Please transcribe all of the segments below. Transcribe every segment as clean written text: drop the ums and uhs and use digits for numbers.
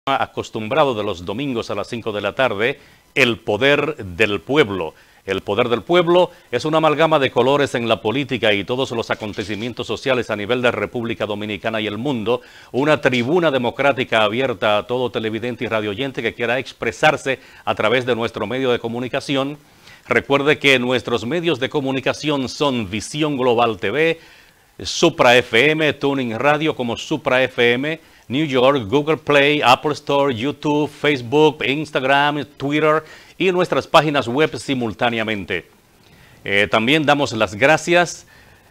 Acostumbrado de los domingos a las 5 de la tarde, El Poder del Pueblo. El Poder del Pueblo es una amalgama de colores en la política y todos los acontecimientos sociales a nivel de República Dominicana y el mundo. Una tribuna democrática abierta a todo televidente y radioyente que quiera expresarse a través de nuestro medio de comunicación. Recuerde que nuestros medios de comunicación son Visión Global TV, Supra FM, Tuning Radio como Supra FM, New York, Google Play, Apple Store, YouTube, Facebook, Instagram, Twitter y nuestras páginas web simultáneamente. También damos las gracias,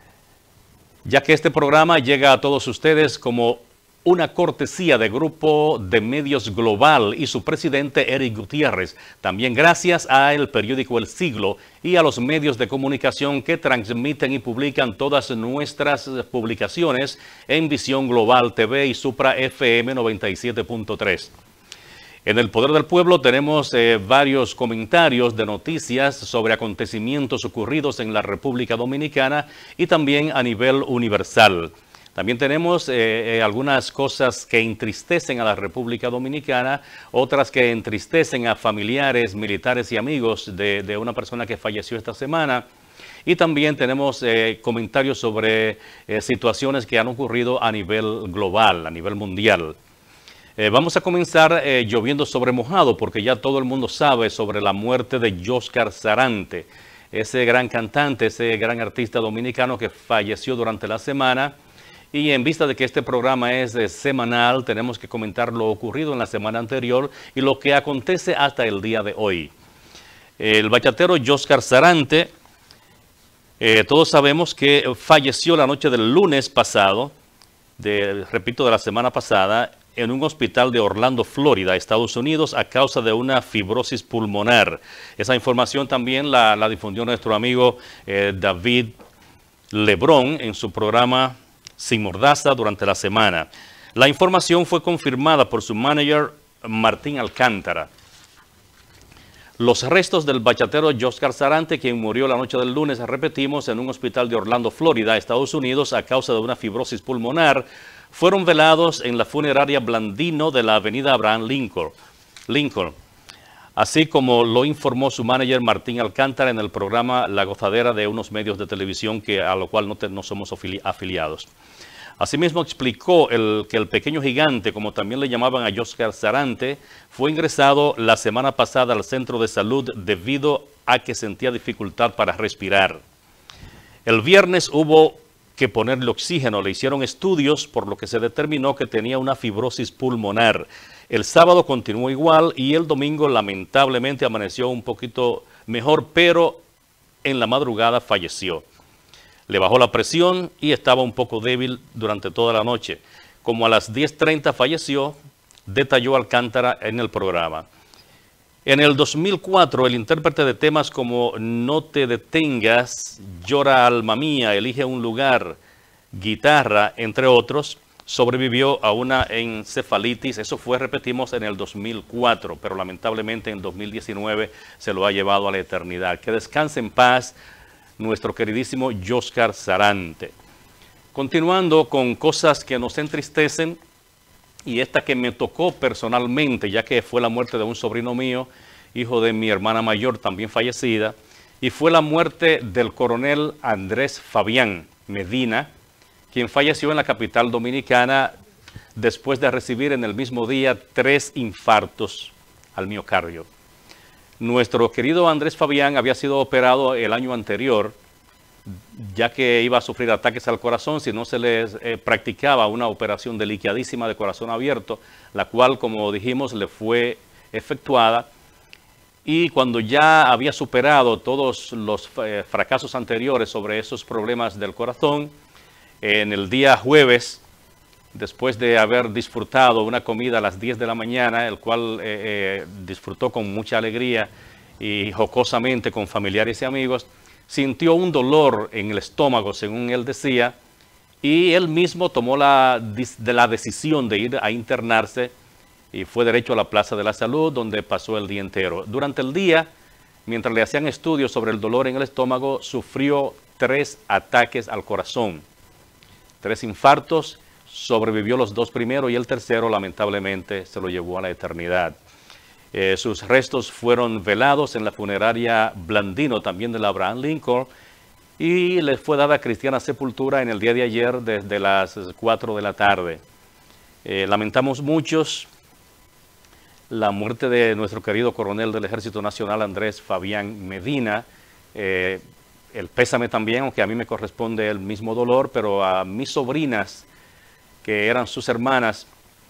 ya que este programa llega a todos ustedes como una cortesía de Grupo de Medios Global y su presidente Eric Gutiérrez. También gracias al periódico El Siglo y a los medios de comunicación que transmiten y publican todas nuestras publicaciones en Visión Global TV y Supra FM 97.3. En El Poder del Pueblo tenemos varios comentarios de noticias sobre acontecimientos ocurridos en la República Dominicana y también a nivel universal. También tenemos algunas cosas que entristecen a la República Dominicana, otras que entristecen a familiares, militares y amigos de una persona que falleció esta semana. Y también tenemos comentarios sobre situaciones que han ocurrido a nivel global, a nivel mundial. Vamos a comenzar lloviendo sobre mojado, porque ya todo el mundo sabe sobre la muerte de Yoscar Sarante, ese gran cantante, ese gran artista dominicano que falleció durante la semana. Y en vista de que este programa es semanal, tenemos que comentar lo ocurrido en la semana anterior y lo que acontece hasta el día de hoy. El bachatero Yoscar Sarante, todos sabemos que falleció la noche del lunes pasado, repito, de la semana pasada, en un hospital de Orlando, Florida, Estados Unidos, a causa de una fibrosis pulmonar. Esa información también la difundió nuestro amigo David Lebrón en su programa Sin Mordaza durante la semana. La información fue confirmada por su manager Martín Alcántara. Los restos del bachatero Yoscar Sarante, quien murió la noche del lunes, repetimos, en un hospital de Orlando, Florida, Estados Unidos, a causa de una fibrosis pulmonar, fueron velados en la funeraria Blandino de la avenida Abraham Lincoln, así como lo informó su manager Martín Alcántara en el programa La Gozadera de unos medios de televisión a lo cual no somos afiliados. Asimismo explicó que el pequeño gigante, como también le llamaban a Yoscar Sarante, fue ingresado la semana pasada al centro de salud debido a que sentía dificultad para respirar. El viernes hubo que ponerle oxígeno, le hicieron estudios por lo que se determinó que tenía una fibrosis pulmonar. El sábado continuó igual y el domingo lamentablemente amaneció un poquito mejor, pero en la madrugada falleció. Le bajó la presión y estaba un poco débil durante toda la noche. Como a las 10:30 falleció, detalló Alcántara en el programa. En el 2004, el intérprete de temas como No te detengas, Llora alma mía, Elige un lugar, Guitarra, entre otros, sobrevivió a una encefalitis. Eso fue, repetimos, en el 2004, pero lamentablemente en 2019 se lo ha llevado a la eternidad. Que descanse en paz nuestro queridísimo Yoscar Sarante. Continuando con cosas que nos entristecen, y esta que me tocó personalmente, ya que fue la muerte de un sobrino mío, hijo de mi hermana mayor, también fallecida, y fue la muerte del coronel Andrés Fabián Medina, quien falleció en la capital dominicana después de recibir en el mismo día 3 infartos al miocardio. Nuestro querido Andrés Fabián había sido operado el año anterior, ya que iba a sufrir ataques al corazón si no se les practicaba una operación delicadísima de corazón abierto, la cual, como dijimos, le fue efectuada. Y cuando ya había superado todos los fracasos anteriores sobre esos problemas del corazón, en el día jueves, después de haber disfrutado una comida a las 10 de la mañana, el cual disfrutó con mucha alegría y jocosamente con familiares y amigos, sintió un dolor en el estómago, según él decía, y él mismo tomó la decisión de ir a internarse y fue derecho a la Plaza de la Salud, donde pasó el día entero. Durante el día, mientras le hacían estudios sobre el dolor en el estómago, sufrió 3 ataques al corazón, 3 infartos, sobrevivió los 2 primeros y el tercero lamentablemente se lo llevó a la eternidad. Sus restos fueron velados en la funeraria Blandino, también de la Abraham Lincoln, y les fue dada cristiana sepultura en el día de ayer desde las 4 de la tarde. Lamentamos muchos la muerte de nuestro querido coronel del Ejército Nacional, Andrés Fabián Medina. El pésame también, aunque a mí me corresponde el mismo dolor, pero a mis sobrinas, que eran sus hermanas,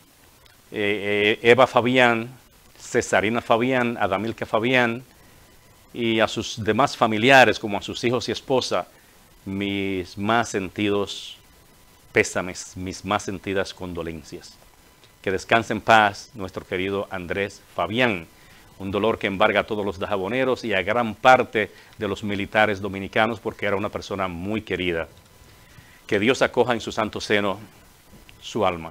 Eva Fabián, Cesarina Fabián, Adamilca Fabián, y a sus demás familiares, como a sus hijos y esposa, mis más sentidos pésames, mis más sentidas condolencias. Que descanse en paz nuestro querido Andrés Fabián, un dolor que embarga a todos los dajaboneros y a gran parte de los militares dominicanos, porque era una persona muy querida. Que Dios acoja en su santo seno su alma.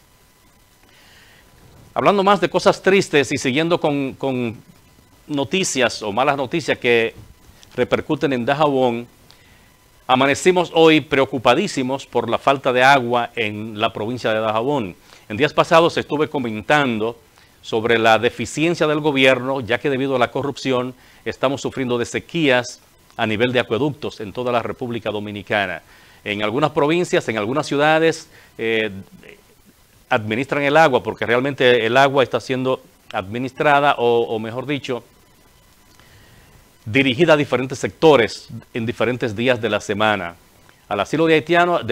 Hablando más de cosas tristes y siguiendo con noticias o malas noticias que repercuten en Dajabón, amanecimos hoy preocupadísimos por la falta de agua en la provincia de Dajabón. En días pasados estuve comentando sobre la deficiencia del gobierno, ya que debido a la corrupción estamos sufriendo de sequías a nivel de acueductos en toda la República Dominicana. En algunas provincias, en algunas ciudades, administran el agua, porque realmente el agua está siendo administrada o mejor dicho, dirigida a diferentes sectores en diferentes días de la semana. Al asilo de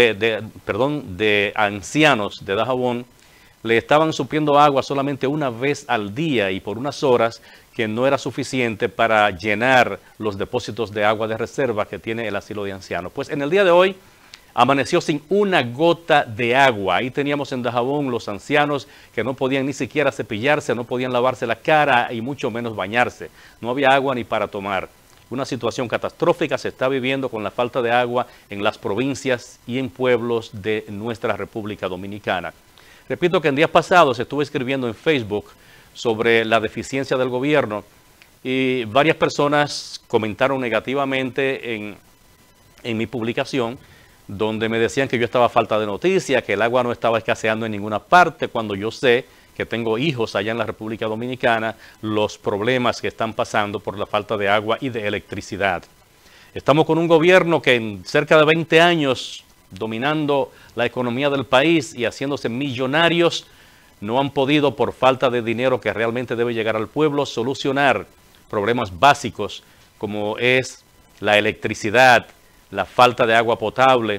ancianos de Dajabón le estaban supliendo agua solamente una vez al día y por unas horas, que no era suficiente para llenar los depósitos de agua de reserva que tiene el asilo de ancianos. Pues en el día de hoy amaneció sin una gota de agua. Ahí teníamos en Dajabón los ancianos que no podían ni siquiera cepillarse, no podían lavarse la cara y mucho menos bañarse. No había agua ni para tomar. Una situación catastrófica se está viviendo con la falta de agua en las provincias y en pueblos de nuestra República Dominicana. Repito que en días pasados estuve escribiendo en Facebook sobre la deficiencia del gobierno y varias personas comentaron negativamente en mi publicación, donde me decían que yo estaba a falta de noticia, que el agua no estaba escaseando en ninguna parte, cuando yo sé que tengo hijos allá en la República Dominicana, los problemas que están pasando por la falta de agua y de electricidad. Estamos con un gobierno que en cerca de 20 años, dominando la economía del país y haciéndose millonarios, no han podido, por falta de dinero que realmente debe llegar al pueblo, solucionar problemas básicos como es la electricidad, la falta de agua potable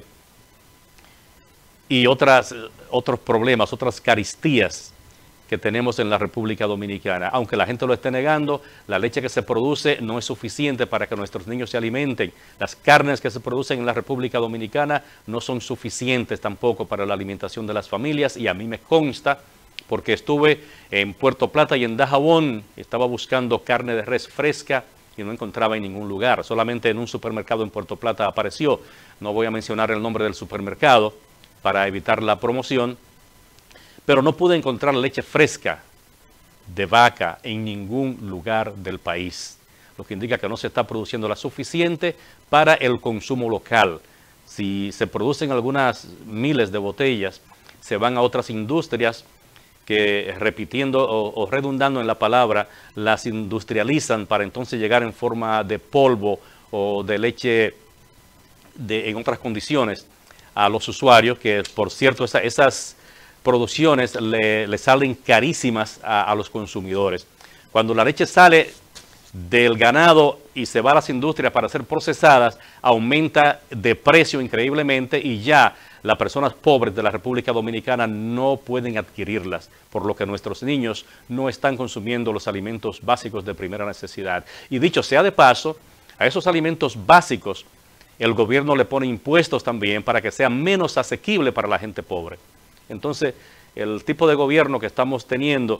y otros problemas, otras carestías que tenemos en la República Dominicana. Aunque la gente lo esté negando, la leche que se produce no es suficiente para que nuestros niños se alimenten. Las carnes que se producen en la República Dominicana no son suficientes tampoco para la alimentación de las familias, y a mí me consta, porque estuve en Puerto Plata y en Dajabón, estaba buscando carne de res fresca y no encontraba en ningún lugar. Solamente en un supermercado en Puerto Plata apareció. No voy a mencionar el nombre del supermercado para evitar la promoción, pero no pude encontrar leche fresca de vaca en ningún lugar del país, lo que indica que no se está produciendo la suficiente para el consumo local. Si se producen algunas miles de botellas, se van a otras industrias que, repitiendo o redundando en la palabra, las industrializan para entonces llegar en forma de polvo o de leche en otras condiciones a los usuarios, que por cierto esas producciones le salen carísimas a los consumidores. Cuando la leche sale del ganado y se va a las industrias para ser procesadas, aumenta de precio increíblemente y ya las personas pobres de la República Dominicana no pueden adquirirlas, por lo que nuestros niños no están consumiendo los alimentos básicos de primera necesidad. Y dicho sea de paso, a esos alimentos básicos el gobierno le pone impuestos también para que sea menos asequible para la gente pobre. Entonces, el tipo de gobierno que estamos teniendo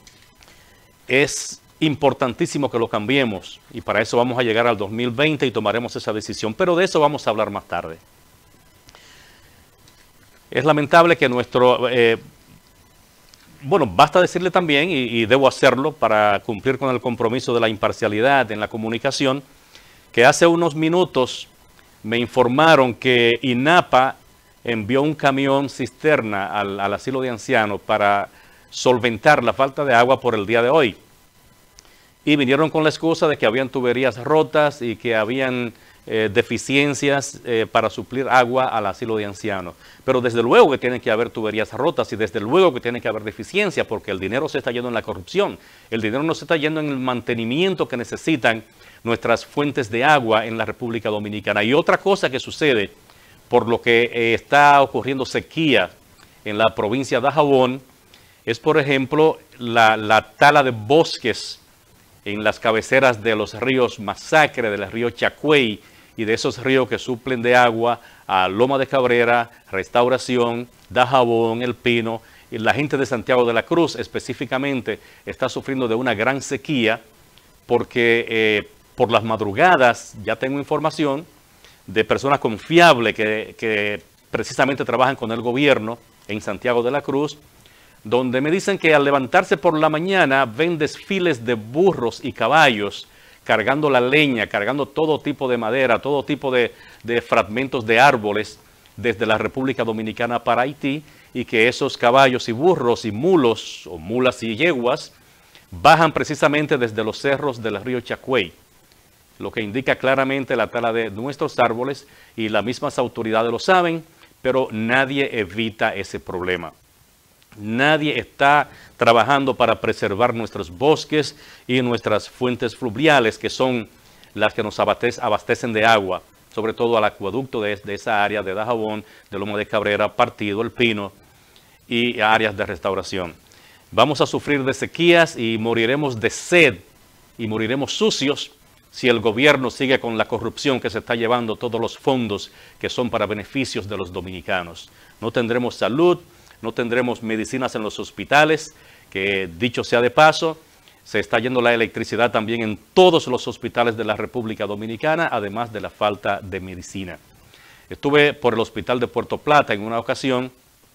es importantísimo que lo cambiemos, y para eso vamos a llegar al 2020 y tomaremos esa decisión, pero de eso vamos a hablar más tarde. Es lamentable que basta decirle también, y debo hacerlo para cumplir con el compromiso de la imparcialidad en la comunicación, que hace unos minutos me informaron que INAPA envió un camión cisterna al asilo de ancianos para solventar la falta de agua por el día de hoy. Y vinieron con la excusa de que habían tuberías rotas y que habían deficiencias para suplir agua al asilo de ancianos. Pero desde luego que tienen que haber tuberías rotas y desde luego que tiene que haber deficiencia, porque el dinero se está yendo en la corrupción. El dinero no se está yendo en el mantenimiento que necesitan nuestras fuentes de agua en la República Dominicana. Y otra cosa que sucede, por lo que está ocurriendo sequía en la provincia de Dajabón, es por ejemplo la tala de bosques en las cabeceras de los ríos Masacre, del río Chagüey y de esos ríos que suplen de agua a Loma de Cabrera, Restauración, Dajabón, El Pino. Y la gente de Santiago de la Cruz específicamente está sufriendo de una gran sequía porque por las madrugadas ya tengo información de personas confiables que precisamente trabajan con el gobierno en Santiago de la Cruz, donde me dicen que al levantarse por la mañana ven desfiles de burros y caballos cargando la leña, cargando todo tipo de madera, todo tipo de fragmentos de árboles desde la República Dominicana para Haití, y que esos caballos y burros y mulos, o mulas y yeguas, bajan precisamente desde los cerros del río Chagüey, lo que indica claramente la tala de nuestros árboles, y las mismas autoridades lo saben, pero nadie evita ese problema. Nadie está trabajando para preservar nuestros bosques y nuestras fuentes fluviales, que son las que nos abastecen de agua, sobre todo al acueducto de esa área de Dajabón, de Loma de Cabrera, Partido, El Pino y áreas de Restauración. Vamos a sufrir de sequías y moriremos de sed y moriremos sucios si el gobierno sigue con la corrupción que se está llevando todos los fondos que son para beneficios de los dominicanos. No tendremos salud, no tendremos medicinas en los hospitales, que dicho sea de paso, se está yendo la electricidad también en todos los hospitales de la República Dominicana, además de la falta de medicina. Estuve por el hospital de Puerto Plata en una ocasión,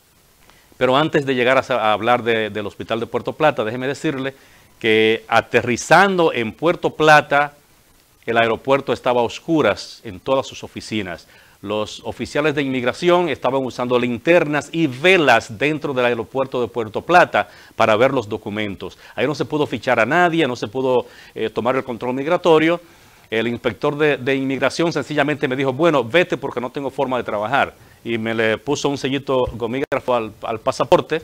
pero antes de llegar a hablar del hospital de Puerto Plata, déjeme decirle que aterrizando en Puerto Plata, el aeropuerto estaba a oscuras en todas sus oficinas. Los oficiales de inmigración estaban usando linternas y velas dentro del aeropuerto de Puerto Plata para ver los documentos. Ahí no se pudo fichar a nadie, no se pudo tomar el control migratorio. El inspector de inmigración sencillamente me dijo, bueno, vete porque no tengo forma de trabajar. Y me le puso un sellito gomígrafo al pasaporte.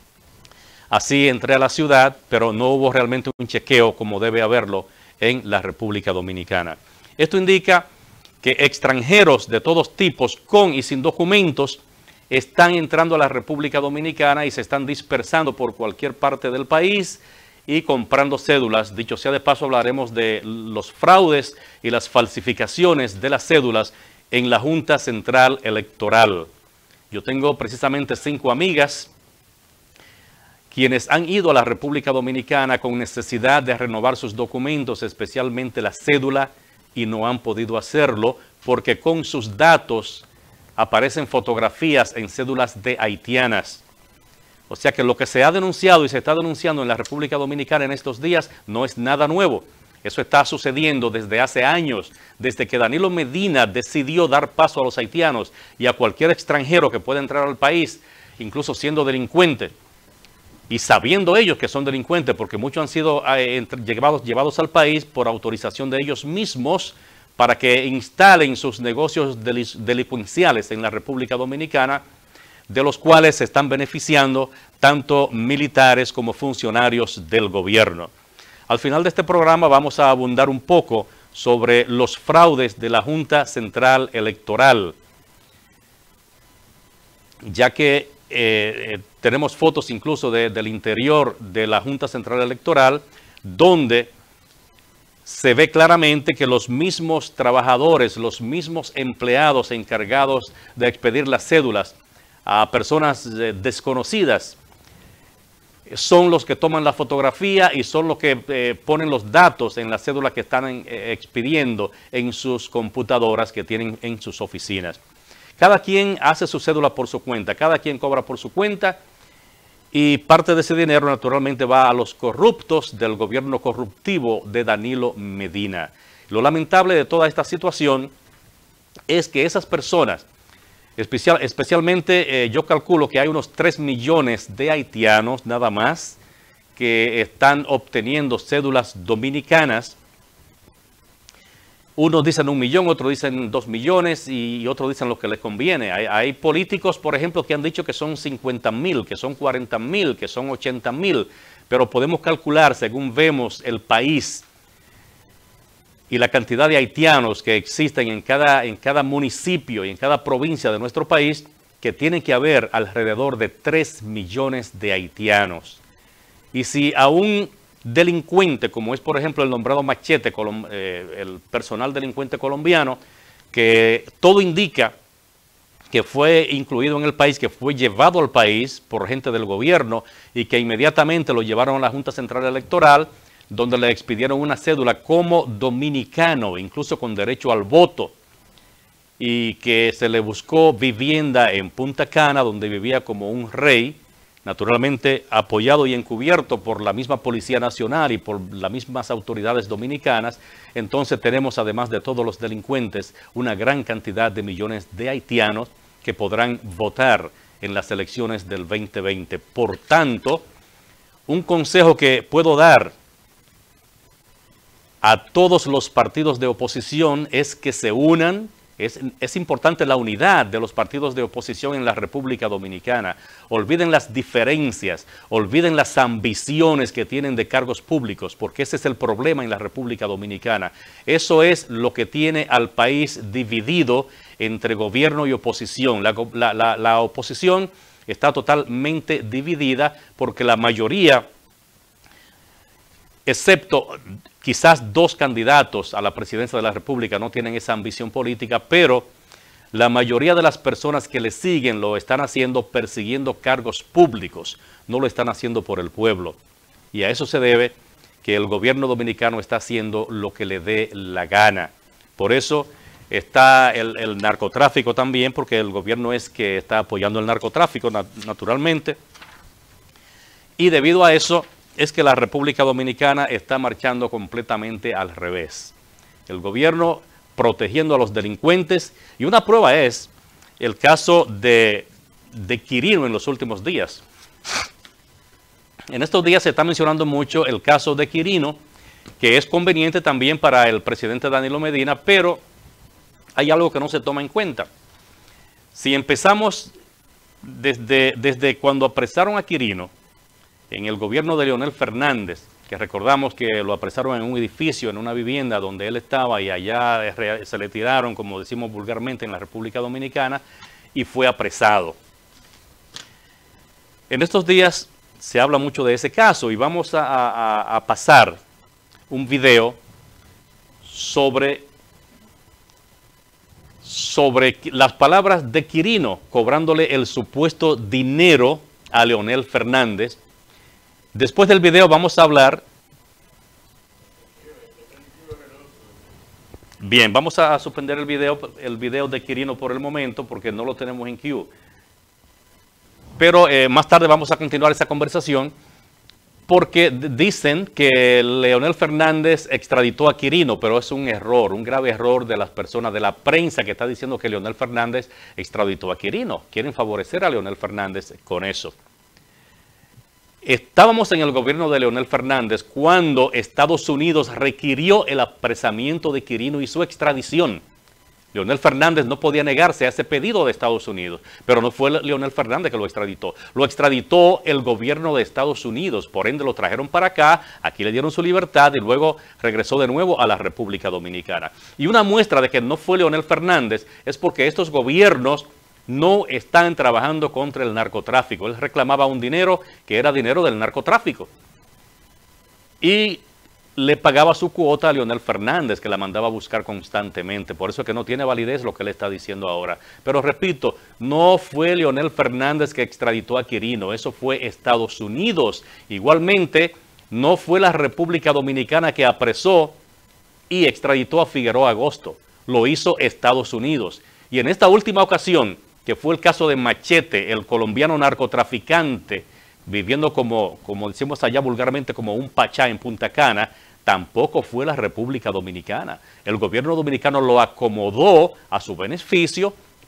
Así entré a la ciudad, pero no hubo realmente un chequeo como debe haberlo en la República Dominicana. Esto indica que extranjeros de todos tipos, con y sin documentos, están entrando a la República Dominicana y se están dispersando por cualquier parte del país y comprando cédulas. Dicho sea de paso, hablaremos de los fraudes y las falsificaciones de las cédulas en la Junta Central Electoral. Yo tengo precisamente 5 amigas quienes han ido a la República Dominicana con necesidad de renovar sus documentos, especialmente la cédula, y no han podido hacerlo porque con sus datos aparecen fotografías en cédulas de haitianas. O sea que lo que se ha denunciado y se está denunciando en la República Dominicana en estos días no es nada nuevo. Eso está sucediendo desde hace años, desde que Danilo Medina decidió dar paso a los haitianos y a cualquier extranjero que pueda entrar al país, incluso siendo delincuente. Y sabiendo ellos que son delincuentes, porque muchos han sido llevados al país por autorización de ellos mismos para que instalen sus negocios delincuenciales en la República Dominicana, de los cuales se están beneficiando tanto militares como funcionarios del gobierno. Al final de este programa vamos a abundar un poco sobre los fraudes de la Junta Central Electoral, ya que tenemos fotos incluso del interior de la Junta Central Electoral, donde se ve claramente que los mismos trabajadores, los mismos empleados encargados de expedir las cédulas a personas desconocidas, son los que toman la fotografía y son los que ponen los datos en la cédula que están expidiendo en sus computadoras que tienen en sus oficinas. Cada quien hace su cédula por su cuenta, cada quien cobra por su cuenta y parte de ese dinero naturalmente va a los corruptos del gobierno corruptivo de Danilo Medina. Lo lamentable de toda esta situación es que esas personas Especialmente yo calculo que hay unos 3 millones de haitianos nada más que están obteniendo cédulas dominicanas. Unos dicen 1 millón, otros dicen 2 millones y otros dicen lo que les conviene. Hay políticos, por ejemplo, que han dicho que son 50,000, que son 40,000, que son 80,000, pero podemos calcular, según vemos el país y la cantidad de haitianos que existen en cada municipio y en cada provincia de nuestro país, que tienen que haber alrededor de 3 millones de haitianos. Y si a un delincuente, como es por ejemplo el nombrado Machete, el personal delincuente colombiano, que todo indica que fue incluido en el país, que fue llevado al país por gente del gobierno y que inmediatamente lo llevaron a la Junta Central Electoral, donde le expidieron una cédula como dominicano, incluso con derecho al voto, y que se le buscó vivienda en Punta Cana, donde vivía como un rey, naturalmente apoyado y encubierto por la misma Policía Nacional y por las mismas autoridades dominicanas. Entonces tenemos, además de todos los delincuentes, una gran cantidad de millones de haitianos que podrán votar en las elecciones del 2020. Por tanto, un consejo que puedo dar a todos los partidos de oposición es que se unan. Es importante la unidad de los partidos de oposición en la República Dominicana. Olviden las diferencias, olviden las ambiciones que tienen de cargos públicos, porque ese es el problema en la República Dominicana. Eso es lo que tiene al país dividido entre gobierno y oposición. La oposición está totalmente dividida porque la mayoría, excepto quizás 2 candidatos a la presidencia de la República, no tienen esa ambición política, pero la mayoría de las personas que le siguen lo están haciendo persiguiendo cargos públicos, no lo están haciendo por el pueblo. Y a eso se debe que el gobierno dominicano está haciendo lo que le dé la gana. Por eso está el narcotráfico también, porque el gobierno es que está apoyando el narcotráfico, naturalmente. Y debido a eso es que la República Dominicana está marchando completamente al revés. El gobierno protegiendo a los delincuentes, y una prueba es el caso de Quirino en los últimos días. En estos días se está mencionando mucho el caso de Quirino, que es conveniente también para el presidente Danilo Medina, pero hay algo que no se toma en cuenta. Si empezamos desde cuando apresaron a Quirino, en el gobierno de Leonel Fernández, que recordamos que lo apresaron en un edificio, en una vivienda donde él estaba, y allá se le tiraron, como decimos vulgarmente en la República Dominicana, y fue apresado. En estos días se habla mucho de ese caso y vamos a pasar un video sobre las palabras de Quirino cobrándole el supuesto dinero a Leonel Fernández. Después del video vamos a hablar. Bien, vamos a suspender el video de Quirino por el momento porque no lo tenemos en queue. Pero más tarde vamos a continuar esa conversación porque dicen que Leonel Fernández extraditó a Quirino, pero es un error, un grave error de las personas, de la prensa que está diciendo que Leonel Fernández extraditó a Quirino. Quieren favorecer a Leonel Fernández con eso. Estábamos en el gobierno de Leonel Fernández cuando Estados Unidos requirió el apresamiento de Quirino y su extradición. Leonel Fernández no podía negarse a ese pedido de Estados Unidos, pero no fue Leonel Fernández que lo extraditó. Lo extraditó el gobierno de Estados Unidos, por ende lo trajeron para acá, aquí le dieron su libertad y luego regresó de nuevo a la República Dominicana. Y una muestra de que no fue Leonel Fernández es porque estos gobiernos no están trabajando contra el narcotráfico. Él reclamaba un dinero que era dinero del narcotráfico. Y le pagaba su cuota a Leonel Fernández, que la mandaba a buscar constantemente. Por eso es que no tiene validez lo que él está diciendo ahora. Pero repito, no fue Leonel Fernández que extraditó a Quirino, eso fue Estados Unidos. Igualmente, no fue la República Dominicana que apresó y extraditó a Figueroa Agosto. Lo hizo Estados Unidos. Y en esta última ocasión, que fue el caso de Machete, el colombiano narcotraficante, viviendo como decimos allá vulgarmente, como un pachá en Punta Cana, tampoco fue la República Dominicana. El gobierno dominicano lo acomodó a su beneficio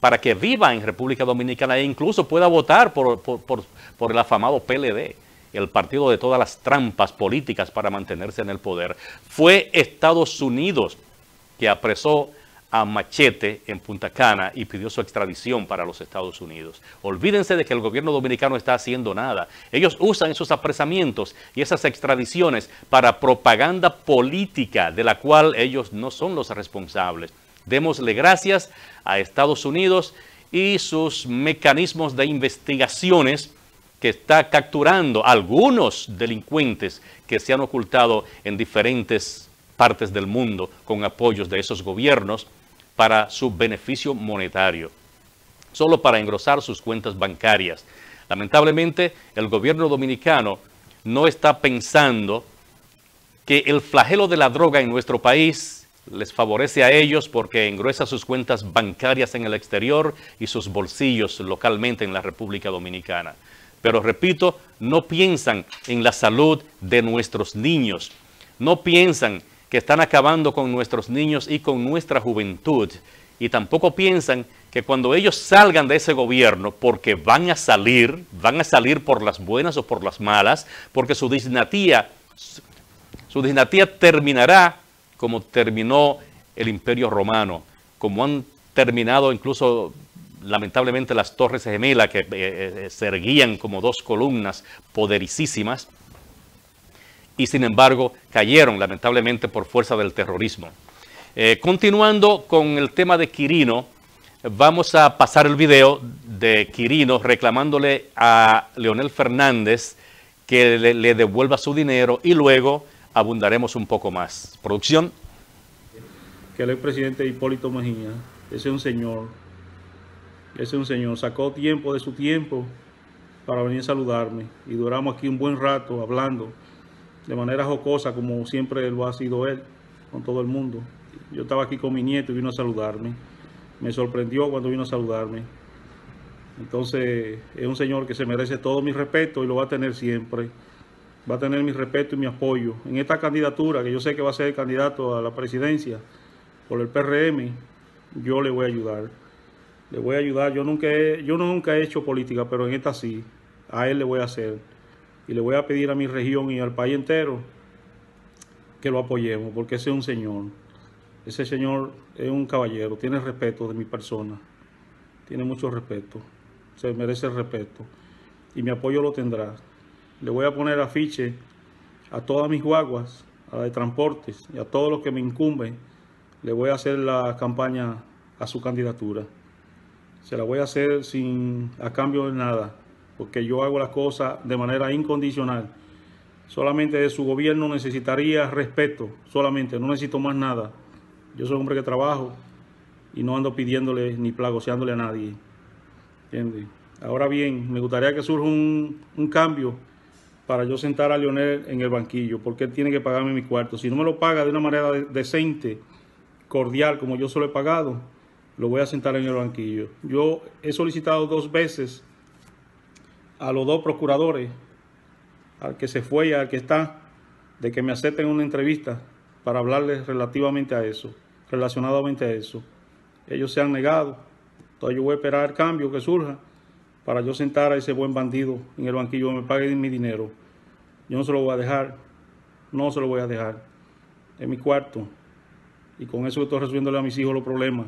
para que viva en República Dominicana e incluso pueda votar por el afamado PLD, el partido de todas las trampas políticas para mantenerse en el poder. Fue Estados Unidos que apresó a Machete en Punta Cana y pidió su extradición para los Estados Unidos. Olvídense de que el gobierno dominicano está haciendo nada. Ellos usan esos apresamientos y esas extradiciones para propaganda política de la cual ellos no son los responsables. Démosle gracias a Estados Unidos y sus mecanismos de investigaciones que está capturando a algunos delincuentes que se han ocultado en diferentes partes del mundo con apoyos de esos gobiernos para su beneficio monetario, solo para engrosar sus cuentas bancarias. Lamentablemente, el gobierno dominicano no está pensando que el flagelo de la droga en nuestro país les favorece a ellos porque engruesa sus cuentas bancarias en el exterior y sus bolsillos localmente en la República Dominicana. Pero repito, no piensan en la salud de nuestros niños, no piensan que están acabando con nuestros niños y con nuestra juventud, y tampoco piensan que cuando ellos salgan de ese gobierno, porque van a salir por las buenas o por las malas, porque su dinastía terminará como terminó el Imperio Romano, como han terminado incluso lamentablemente las Torres Gemelas, que se erguían como dos columnas poderosísimas, y sin embargo cayeron lamentablemente por fuerza del terrorismo. Continuando con el tema de Quirino, vamos a pasar el video de Quirino reclamándole a Leonel Fernández que le devuelva su dinero y luego abundaremos un poco más. Producción. Que el expresidente Hipólito Mejía, ese es un señor, sacó tiempo de su tiempo para venir a saludarme y duramos aquí un buen rato hablando de manera jocosa, como siempre lo ha sido él, con todo el mundo. Yo estaba aquí con mi nieto y vino a saludarme. Me sorprendió cuando vino a saludarme. Entonces, es un señor que se merece todo mi respeto y lo va a tener siempre. Va a tener mi respeto y mi apoyo. En esta candidatura, que yo sé que va a ser el candidato a la presidencia por el PRM, yo le voy a ayudar. Le voy a ayudar. Yo nunca he hecho política, pero en esta sí. A él le voy a hacer. Y le voy a pedir a mi región y al país entero que lo apoyemos, porque ese es un señor. Ese señor es un caballero, tiene respeto de mi persona, tiene mucho respeto, se merece el respeto y mi apoyo lo tendrá. Le voy a poner afiche a todas mis guaguas, a la de transportes y a todos los que me incumben. Le voy a hacer la campaña a su candidatura. Se la voy a hacer a cambio de nada, porque yo hago las cosas de manera incondicional. Solamente de su gobierno necesitaría respeto, solamente, no necesito más nada. Yo soy un hombre que trabajo y no ando pidiéndole ni plagoseándole a nadie. ¿Entiendes? Ahora bien, me gustaría que surja un cambio para yo sentar a Leonel en el banquillo, porque él tiene que pagarme mi cuarto. Si no me lo paga de una manera decente, cordial, como yo se lo he pagado, lo voy a sentar en el banquillo. Yo he solicitado 2 veces a los 2 procuradores, al que se fue y al que está, de que me acepten una entrevista para hablarles relacionadamente a eso. Ellos se han negado. Entonces yo voy a esperar el cambio que surja para yo sentar a ese buen bandido en el banquillo, me pague mi dinero. Yo no se lo voy a dejar, no se lo voy a dejar. Es mi cuarto y con eso estoy resolviéndole a mis hijos los problemas.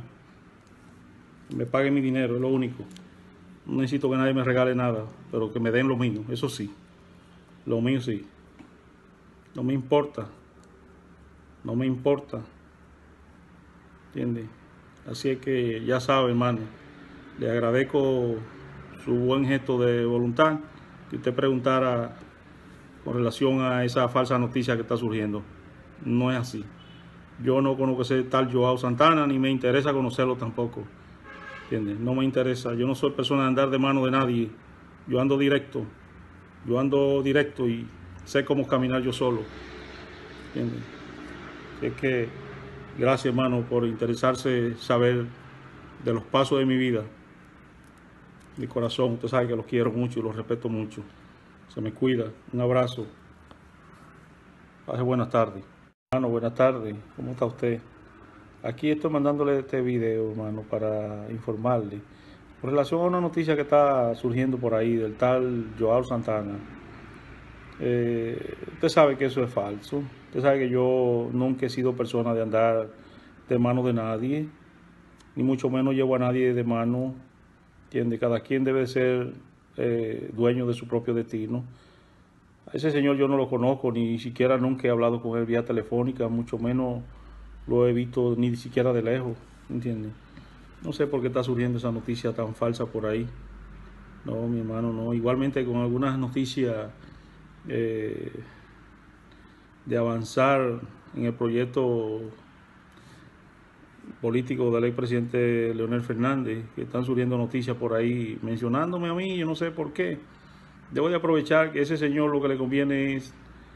Me pague mi dinero, es lo único. No necesito que nadie me regale nada, pero que me den lo mío, eso sí. Lo mío sí. No me importa. No me importa. ¿Entiendes? Así es que ya sabe, hermano. Le agradezco su buen gesto de voluntad. Que usted preguntara con relación a esa falsa noticia que está surgiendo. No es así. Yo no conozco ese tal Joao Santana, ni me interesa conocerlo tampoco. ¿Entiendes? No me interesa. Yo no soy persona de andar de mano de nadie. Yo ando directo. Y sé cómo caminar yo solo. ¿Entiendes? Así que gracias, hermano, por interesarse saber de los pasos de mi vida. Mi corazón, usted sabe que los quiero mucho y los respeto mucho. Se me cuida. Un abrazo. Pase buenas tardes. Hermano, buenas tardes. ¿Cómo está usted? Aquí estoy mandándole este video, hermano, para informarle. Con relación a una noticia que está surgiendo por ahí del tal Joao Santana, usted sabe que eso es falso. Usted sabe que yo nunca he sido persona de andar de mano de nadie, ni mucho menos llevo a nadie de mano. ¿Entiende? Cada quien debe ser dueño de su propio destino. A ese señor yo no lo conozco, ni siquiera nunca he hablado con él vía telefónica, mucho menos lo he visto ni siquiera de lejos, ¿entiendes? No sé por qué está surgiendo esa noticia tan falsa por ahí. No, mi hermano, no. Igualmente con algunas noticias de avanzar en el proyecto político del expresidente Leonel Fernández, que están surgiendo noticias por ahí mencionándome a mí, yo no sé por qué. Debo de aprovechar que ese señor lo que le conviene es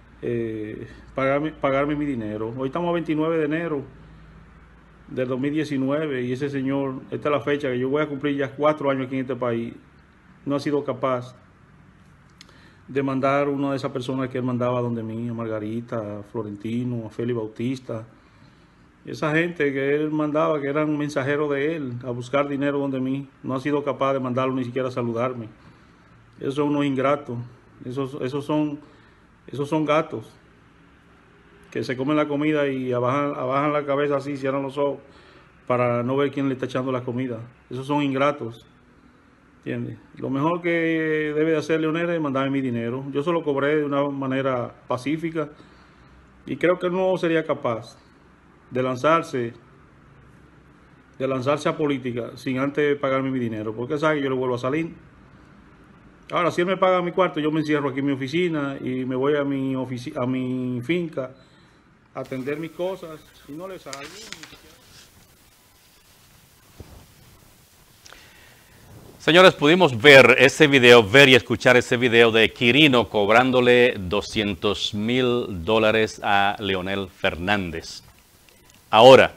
pagarme mi dinero. Hoy estamos a 29 de enero del 2019 y ese señor, esta es la fecha que yo voy a cumplir ya 4 años aquí en este país, no ha sido capaz de mandar una de esas personas que él mandaba donde mí, a Margarita, a Florentino, a Félix Bautista, esa gente que él mandaba, que eran mensajeros de él, a buscar dinero donde mí, no ha sido capaz de mandarlo ni siquiera a saludarme. Esos son unos ingratos, esos son gatos que se comen la comida y abajan la cabeza así, cierran los ojos para no ver quién le está echando la comida. Esos son ingratos, ¿entiendes? Lo mejor que debe de hacer Leonel es mandarme mi dinero. Yo se lo cobré de una manera pacífica y creo que él no sería capaz de lanzarse a política sin antes pagarme mi dinero, porque sabe que yo le vuelvo a salir. Ahora, si él me paga mi cuarto, yo me encierro aquí en mi oficina y me voy a mi finca a atender mis cosas y no le salgo. Señores, pudimos ver ese video, ver y escuchar ese video de Quirino cobrándole $200,000 a Leonel Fernández. Ahora,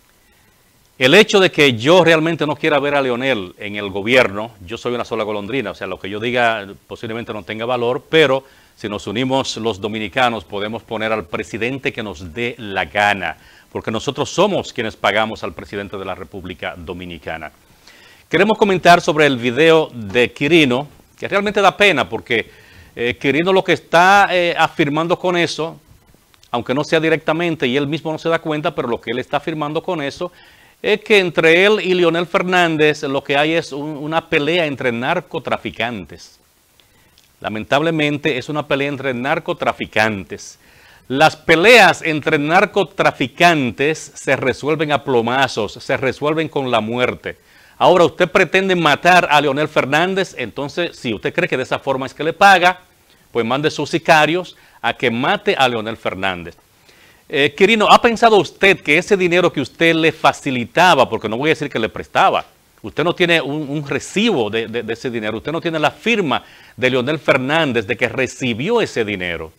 el hecho de que yo realmente no quiera ver a Leonel en el gobierno, yo soy una sola golondrina, o sea, lo que yo diga posiblemente no tenga valor, pero si nos unimos los dominicanos podemos poner al presidente que nos dé la gana, porque nosotros somos quienes pagamos al presidente de la República Dominicana. Queremos comentar sobre el video de Quirino, que realmente da pena, porque Quirino lo que está afirmando con eso, aunque no sea directamente y él mismo no se da cuenta, pero lo que él está afirmando con eso es que entre él y Leonel Fernández lo que hay es una pelea entre narcotraficantes. Lamentablemente es una pelea entre narcotraficantes. Las peleas entre narcotraficantes se resuelven a plomazos, se resuelven con la muerte. Ahora usted pretende matar a Leonel Fernández, entonces si usted cree que de esa forma es que le paga, pues mande sus sicarios a que mate a Leonel Fernández. Quirino, ¿ha pensado usted que ese dinero que usted le facilitaba, porque no voy a decir que le prestaba, usted no tiene un recibo de ese dinero, usted no tiene la firma de Leonel Fernández de que recibió ese dinero?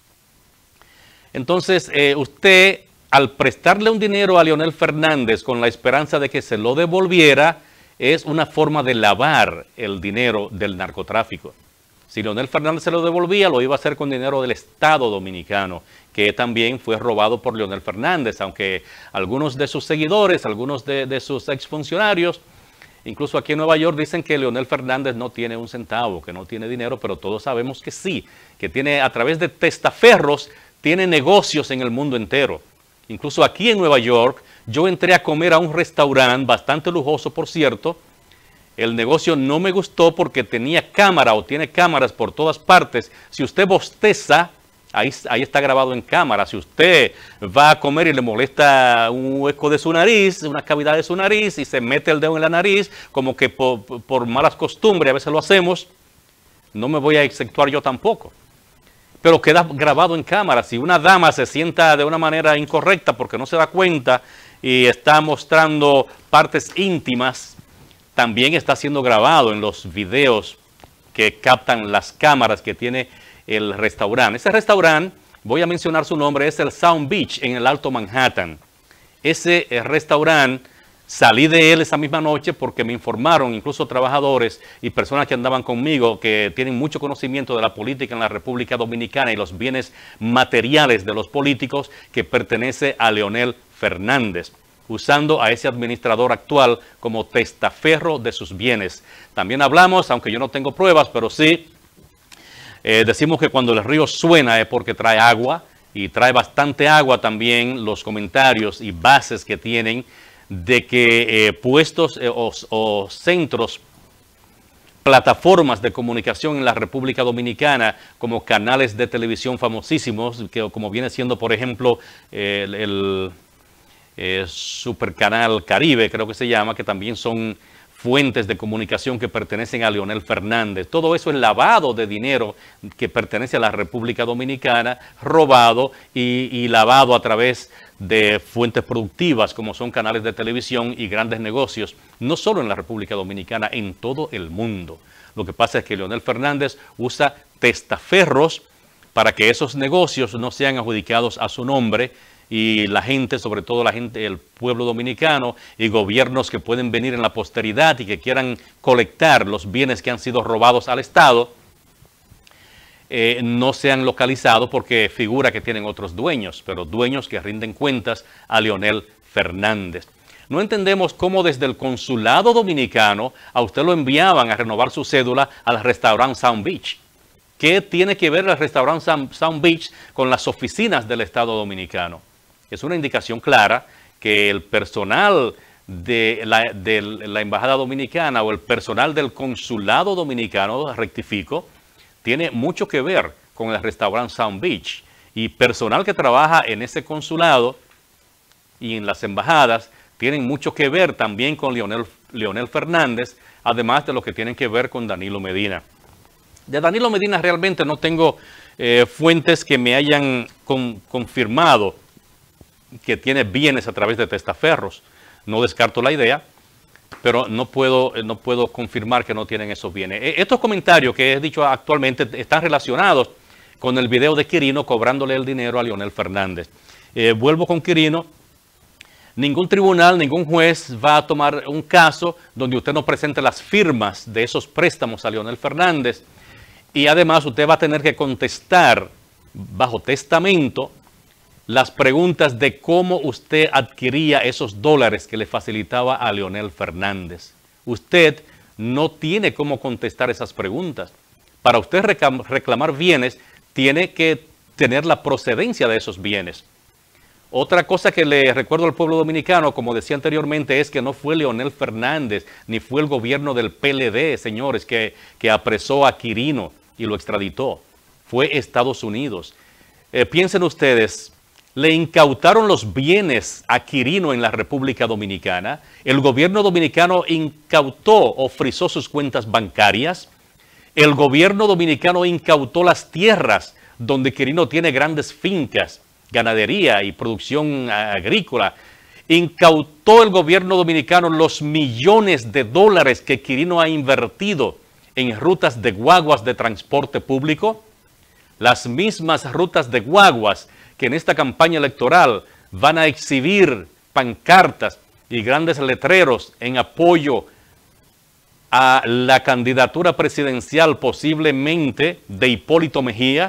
Entonces, usted, al prestarle un dinero a Leonel Fernández con la esperanza de que se lo devolviera, es una forma de lavar el dinero del narcotráfico. Si Leonel Fernández se lo devolvía, lo iba a hacer con dinero del Estado Dominicano, que también fue robado por Leonel Fernández, aunque algunos de sus seguidores, algunos de sus exfuncionarios, incluso aquí en Nueva York, dicen que Leonel Fernández no tiene un centavo, que no tiene dinero, pero todos sabemos que sí, que tiene, a través de testaferros, tiene negocios en el mundo entero. Incluso aquí en Nueva York, yo entré a comer a un restaurante bastante lujoso, por cierto. El negocio no me gustó porque tenía cámara o tiene cámaras por todas partes. Si usted bosteza, ahí está grabado en cámara. Si usted va a comer y le molesta un hueco de su nariz, una cavidad de su nariz, y se mete el dedo en la nariz, como que por malas costumbres, a veces lo hacemos, no me voy a exceptuar yo tampoco. Pero queda grabado en cámara. Si una dama se sienta de una manera incorrecta porque no se da cuenta y está mostrando partes íntimas, también está siendo grabado en los videos que captan las cámaras que tiene el restaurante. Ese restaurante, voy a mencionar su nombre, es el Sound Beach en el Alto Manhattan. Ese restaurante, salí de él esa misma noche porque me informaron, incluso trabajadores y personas que andaban conmigo, que tienen mucho conocimiento de la política en la República Dominicana y los bienes materiales de los políticos, que pertenece a Leonel Fernández. usando a ese administrador actual como testaferro de sus bienes. También hablamos, aunque yo no tengo pruebas, pero sí, decimos que cuando el río suena es porque trae agua, y trae bastante agua también los comentarios y bases que tienen de que puestos o centros, plataformas de comunicación en la República Dominicana, como canales de televisión famosísimos, que como viene siendo, por ejemplo, el Supercanal Caribe, creo que se llama, que también son fuentes de comunicación que pertenecen a Leonel Fernández. Todo eso es lavado de dinero que pertenece a la República Dominicana, robado y lavado a través de fuentes productivas como son canales de televisión y grandes negocios, no solo en la República Dominicana, en todo el mundo. Lo que pasa es que Leonel Fernández usa testaferros para que esos negocios no sean adjudicados a su nombre, y la gente, sobre todo la gente, el pueblo dominicano y gobiernos que pueden venir en la posteridad y que quieran colectar los bienes que han sido robados al Estado, no sean localizados porque figura que tienen otros dueños, pero dueños que rinden cuentas a Leonel Fernández. No entendemos cómo desde el consulado dominicano a usted lo enviaban a renovar su cédula al restaurante Sound Beach. ¿Qué tiene que ver el restaurante Sound Beach con las oficinas del Estado dominicano? Es una indicación clara que el personal de la Embajada Dominicana o el personal del Consulado Dominicano, rectifico, tiene mucho que ver con el restaurante Sound Beach. Y personal que trabaja en ese consulado y en las embajadas tienen mucho que ver también con Leonel Fernández, además de lo que tienen que ver con Danilo Medina. De Danilo Medina realmente no tengo fuentes que me hayan confirmado que tiene bienes a través de testaferros. No descarto la idea, pero no puedo confirmar que no tienen esos bienes. Estos comentarios que he dicho actualmente están relacionados con el video de Quirino cobrándole el dinero a Leonel Fernández. Vuelvo con Quirino. Ningún tribunal, ningún juez va a tomar un caso donde usted no presente las firmas de esos préstamos a Leonel Fernández. Y además usted va a tener que contestar bajo testamento las preguntas de cómo usted adquiría esos dólares que le facilitaba a Leonel Fernández. Usted no tiene cómo contestar esas preguntas. Para usted reclamar bienes, tiene que tener la procedencia de esos bienes. Otra cosa que le recuerdo al pueblo dominicano, como decía anteriormente, es que no fue Leonel Fernández, ni fue el gobierno del PLD, señores, que apresó a Quirino y lo extraditó. Fue Estados Unidos. Piensen ustedes, le incautaron los bienes a Quirino en la República Dominicana. El gobierno dominicano incautó o frizó sus cuentas bancarias. El gobierno dominicano incautó las tierras donde Quirino tiene grandes fincas, ganadería y producción agrícola. Incautó el gobierno dominicano los millones de dólares que Quirino ha invertido en rutas de guaguas de transporte público. Las mismas rutas de guaguas que en esta campaña electoral van a exhibir pancartas y grandes letreros en apoyo a la candidatura presidencial posiblemente de Hipólito Mejía,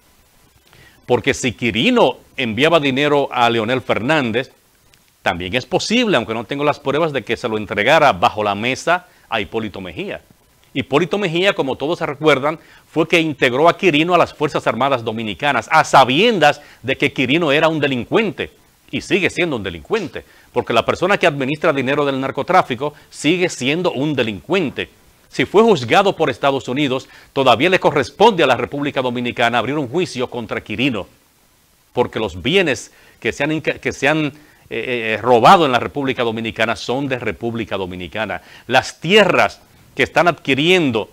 porque si Quirino enviaba dinero a Leonel Fernández, también es posible, aunque no tengo las pruebas, de que se lo entregara bajo la mesa a Hipólito Mejía. Hipólito Mejía, como todos se recuerdan, fue que integró a Quirino a las Fuerzas Armadas Dominicanas, a sabiendas de que Quirino era un delincuente, y sigue siendo un delincuente, porque la persona que administra dinero del narcotráfico sigue siendo un delincuente. Si fue juzgado por Estados Unidos, todavía le corresponde a la República Dominicana abrir un juicio contra Quirino, porque los bienes que se han robado en la República Dominicana son de República Dominicana. Las tierras que están adquiriendo,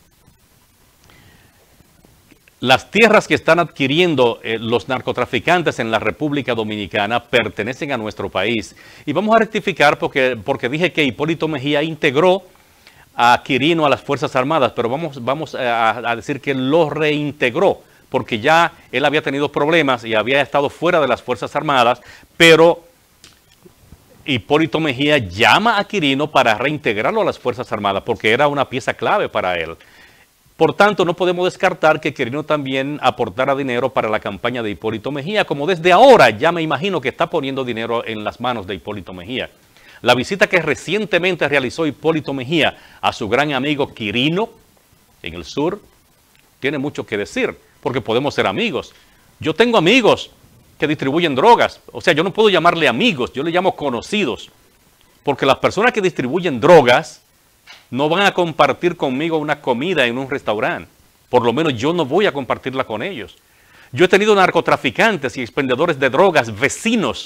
los narcotraficantes en la República Dominicana pertenecen a nuestro país. Y vamos a rectificar porque dije que Hipólito Mejía integró a Quirino a las Fuerzas Armadas, pero vamos a decir que lo reintegró, porque ya él había tenido problemas y había estado fuera de las Fuerzas Armadas, pero Hipólito Mejía llama a Quirino para reintegrarlo a las Fuerzas Armadas, porque era una pieza clave para él. Por tanto, no podemos descartar que Quirino también aportara dinero para la campaña de Hipólito Mejía, como desde ahora ya me imagino que está poniendo dinero en las manos de Hipólito Mejía. La visita que recientemente realizó Hipólito Mejía a su gran amigo Quirino en el sur tiene mucho que decir, porque podemos ser amigos. Yo tengo amigos que distribuyen drogas, o sea, yo no puedo llamarle amigos, yo le llamo conocidos, porque las personas que distribuyen drogas no van a compartir conmigo una comida en un restaurante. Por lo menos yo no voy a compartirla con ellos. Yo he tenido narcotraficantes y expendedores de drogas, vecinos,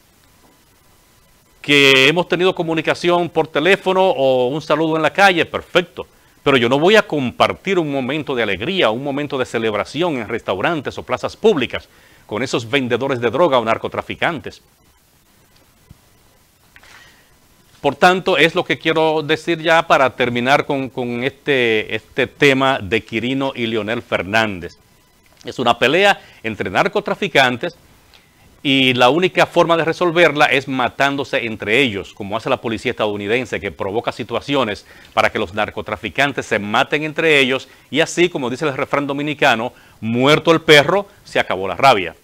que hemos tenido comunicación por teléfono o un saludo en la calle, perfecto. Pero yo no voy a compartir un momento de alegría, un momento de celebración en restaurantes o plazas públicas con esos vendedores de droga o narcotraficantes. Por tanto, es lo que quiero decir ya para terminar con este tema de Quirino y Leonel Fernández. Es una pelea entre narcotraficantes y la única forma de resolverla es matándose entre ellos, como hace la policía estadounidense, que provoca situaciones para que los narcotraficantes se maten entre ellos y así, como dice el refrán dominicano, muerto el perro, se acabó la rabia.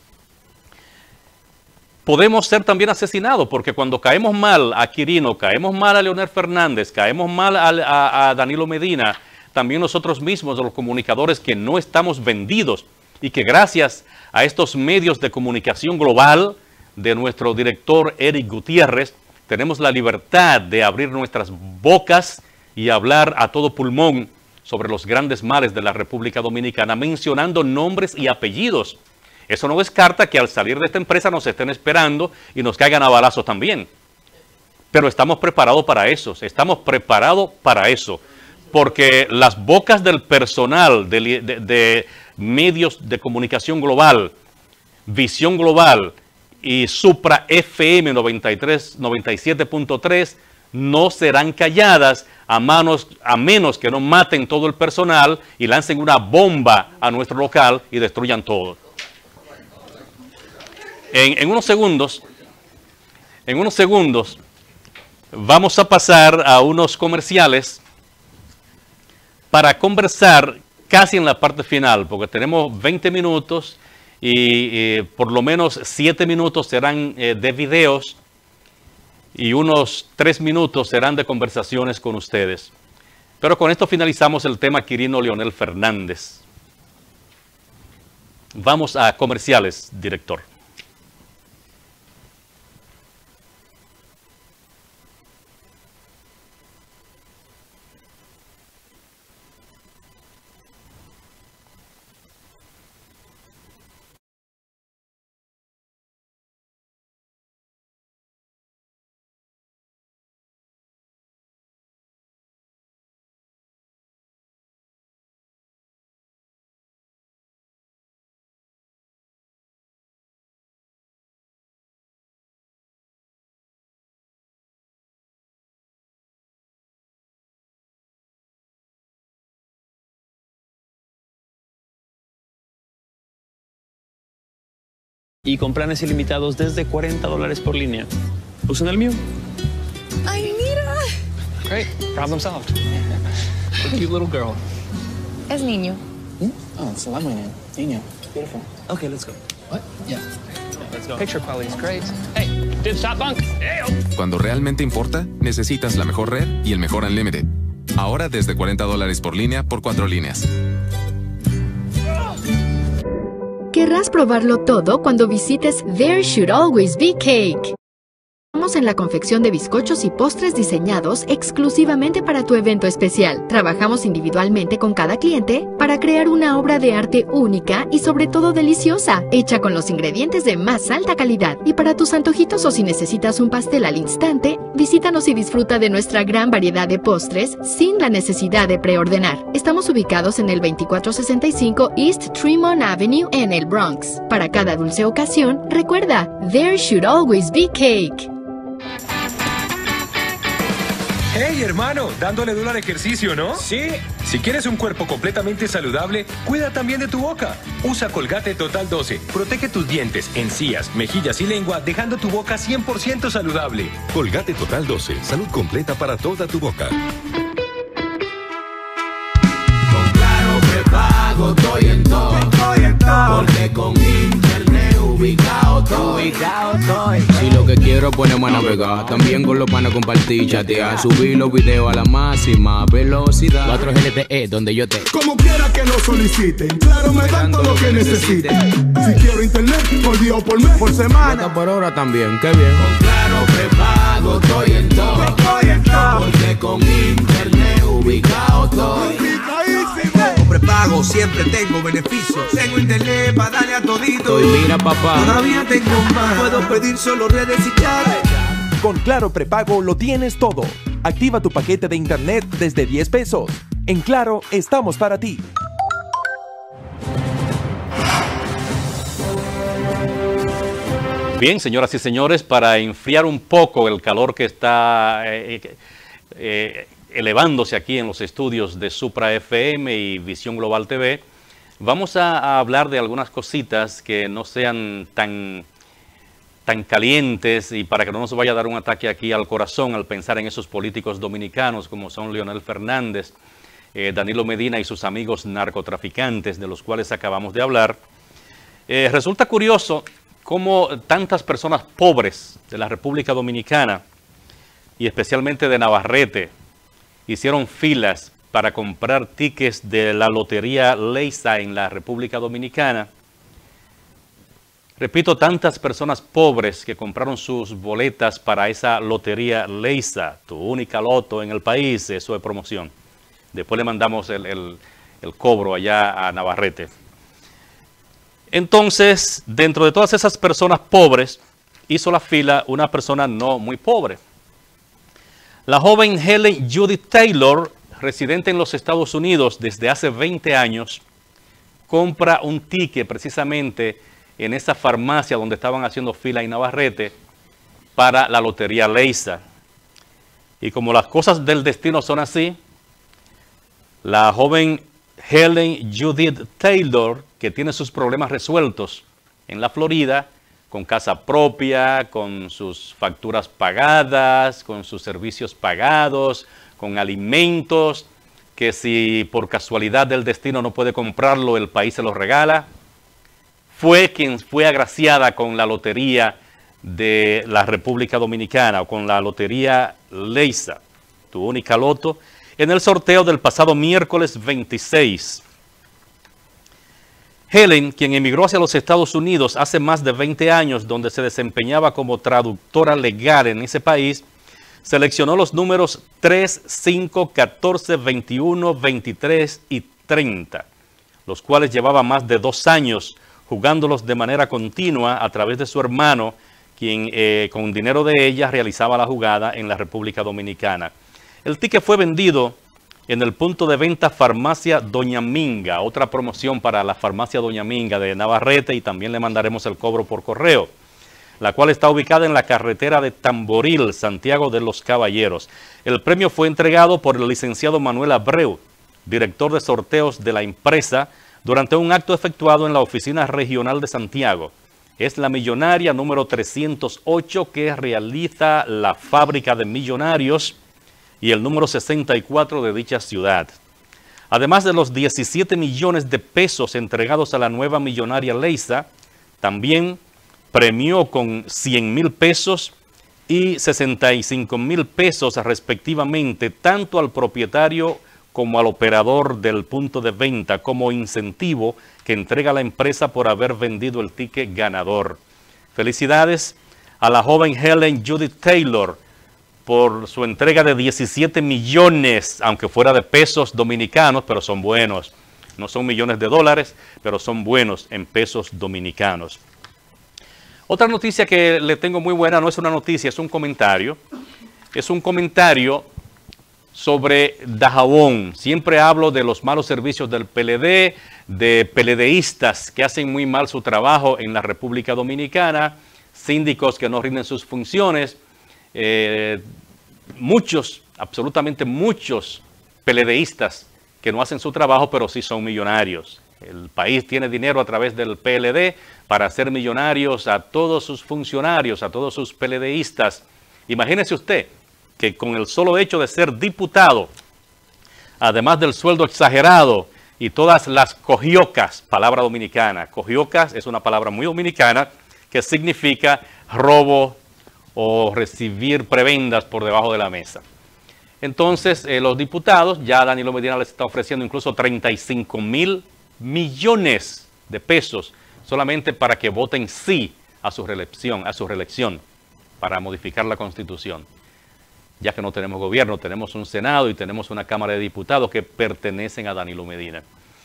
Podemos ser también asesinados, porque cuando caemos mal a Quirino, caemos mal a Leonel Fernández, caemos mal a Danilo Medina, también nosotros mismos, los comunicadores que no estamos vendidos y que gracias a estos medios de comunicación global de nuestro director Eric Gutiérrez, tenemos la libertad de abrir nuestras bocas y hablar a todo pulmón sobre los grandes males de la República Dominicana, mencionando nombres y apellidos. Eso no descarta que al salir de esta empresa nos estén esperando y nos caigan a balazos también. Pero estamos preparados para eso, porque las bocas del personal de medios de comunicación global, Visión Global y Supra FM 97.3 no serán calladas a menos que no maten todo el personal y lancen una bomba a nuestro local y destruyan todo. En unos segundos vamos a pasar a unos comerciales para conversar casi en la parte final, porque tenemos 20 minutos y por lo menos 7 minutos serán de videos y unos 3 minutos serán de conversaciones con ustedes. Pero con esto finalizamos el tema Quirino Leonel Fernández. Vamos a comerciales, director. Y con planes ilimitados desde $40 por línea. ¿Usan el mío? ¡Ay, mira! Great. Problem solved. A cute little girl. Es niño. Oh, so I'm winning. Niño. Beautiful. Okay, let's go. What? Yeah. Let's go. Picture quality is great. Hey, did stop bunk. Hey, Cuando realmente importa, necesitas la mejor red y el mejor Unlimited. Ahora desde $40 por línea por 4 líneas. Querrás probarlo todo cuando visites There Should Always Be Cake. Trabajamos en la confección de bizcochos y postres diseñados exclusivamente para tu evento especial. Trabajamos individualmente con cada cliente para crear una obra de arte única y sobre todo deliciosa, hecha con los ingredientes de más alta calidad. Y para tus antojitos o si necesitas un pastel al instante, visítanos y disfruta de nuestra gran variedad de postres sin la necesidad de preordenar. Estamos ubicados en el 2465 East Tremont Avenue en el Bronx. Para cada dulce ocasión, recuerda, There Should Always Be Cake. Hey, hermano, dándole duro al ejercicio, ¿no? Sí. Si quieres un cuerpo completamente saludable, cuida también de tu boca. Usa Colgate Total 12. Protege tus dientes, encías, mejillas y lengua, dejando tu boca 100% saludable. Colgate Total 12. Salud completa para toda tu boca. prepago estoy en todo. Porque con internet ubicado estoy. Si lo que quiero ponerme a navegar, también con los panas compartir, chatear, subir los videos a la máxima velocidad. 4 LTE donde yo te. Como quiera que lo soliciten, Claro me dan todo lo que necesiten. Si quiero internet, por día o por mes, por semana, por hora también, qué bien. Con Claro prepago estoy en todo. Porque con internet ubicado estoy. Con prepago siempre tengo beneficios. Tengo internet para darle a todito. Y mira, papá, todavía tengo más. Puedo pedir solo redes y chat. Con Claro prepago lo tienes todo. Activa tu paquete de internet desde 10 pesos. En Claro estamos para ti. Bien, señoras y señores, para enfriar un poco el calor que está elevándose aquí en los estudios de Supra FM y Visión Global TV, vamos a hablar de algunas cositas que no sean tan calientes y para que no nos vaya a dar un ataque aquí al corazón al pensar en esos políticos dominicanos como son Leonel Fernández, Danilo Medina y sus amigos narcotraficantes de los cuales acabamos de hablar. Resulta curioso cómo tantas personas pobres de la República Dominicana y especialmente de Navarrete hicieron filas para comprar tickets de la lotería Leisa en la República Dominicana. Repito, tantas personas pobres que compraron sus boletas para esa lotería Leisa, tu única loto en el país, eso de promoción. Después le mandamos el cobro allá a Navarrete. Entonces, dentro de todas esas personas pobres, hizo la fila una persona no muy pobre. La joven Helen Judith Taylor, residente en los Estados Unidos desde hace 20 años, compra un ticket precisamente en esa farmacia donde estaban haciendo fila en Navarrete para la lotería Leisa. Y como las cosas del destino son así, la joven Helen Judith Taylor, que tiene sus problemas resueltos en la Florida, con casa propia, con sus facturas pagadas, con sus servicios pagados, con alimentos, que si por casualidad del destino no puede comprarlo, el país se los regala, fue quien fue agraciada con la lotería de la República Dominicana, o con la lotería Leisa, tu única loto, en el sorteo del pasado miércoles 26. Helen, quien emigró hacia los Estados Unidos hace más de 20 años, donde se desempeñaba como traductora legal en ese país, seleccionó los números 3, 5, 14, 21, 23 y 30, los cuales llevaba más de 2 años jugándolos de manera continua a través de su hermano, quien con dinero de ella realizaba la jugada en la República Dominicana. El ticket fue vendido en el punto de venta Farmacia Doña Minga, otra promoción para la Farmacia Doña Minga de Navarrete, y también le mandaremos el cobro por correo, la cual está ubicada en la carretera de Tamboril, Santiago de los Caballeros. El premio fue entregado por el licenciado Manuel Abreu, director de sorteos de la empresa, durante un acto efectuado en la oficina regional de Santiago. Es la millonaria número 308 que realiza la fábrica de millonarios y el número 64 de dicha ciudad. Además de los 17 millones de pesos entregados a la nueva millonaria Leisa, también premió con 100,000 pesos y 65,000 pesos respectivamente, tanto al propietario como al operador del punto de venta, como incentivo que entrega la empresa por haber vendido el ticket ganador. Felicidades a la joven Helen Judith Taylor por su entrega de 17 millones, aunque fuera de pesos dominicanos, pero son buenos. No son millones de dólares, pero son buenos en pesos dominicanos. Otra noticia que le tengo muy buena, no es una noticia, es un comentario. Es un comentario sobre Dajabón. Siempre hablo de los malos servicios del PLD, de PLDistas que hacen muy mal su trabajo en la República Dominicana, síndicos que no rinden sus funciones, muchos, absolutamente muchos PLDistas que no hacen su trabajo, pero sí son millonarios. El país tiene dinero a través del PLD para hacer millonarios a todos sus funcionarios, a todos sus PLDistas. Imagínese usted que con el solo hecho de ser diputado, además del sueldo exagerado y todas las cogiocas, palabra dominicana. Cogiocas es una palabra muy dominicana que significa robo o recibir prebendas por debajo de la mesa. Entonces, los diputados, ya Danilo Medina les está ofreciendo incluso 35.000 millones de pesos solamente para que voten sí a su reelección, para modificar la Constitución. Ya que no tenemos gobierno, tenemos un Senado y tenemos una Cámara de Diputados que pertenecen a Danilo Medina.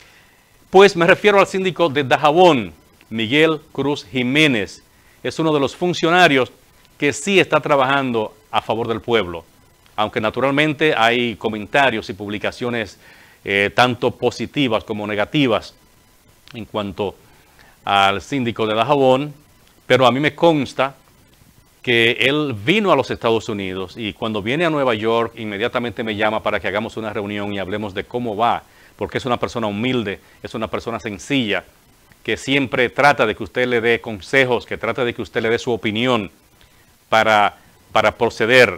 Pues me refiero al síndico de Dajabón, Miguel Cruz Jiménez. Es uno de los funcionarios que sí está trabajando a favor del pueblo, aunque naturalmente hay comentarios y publicaciones tanto positivas como negativas en cuanto al síndico de Dajabón, pero a mí me consta que él vino a los Estados Unidos y cuando viene a Nueva York inmediatamente me llama para que hagamos una reunión y hablemos de cómo va, porque es una persona humilde, es una persona sencilla, que siempre trata de que usted le dé consejos, que trata de que usted le dé su opinión para proceder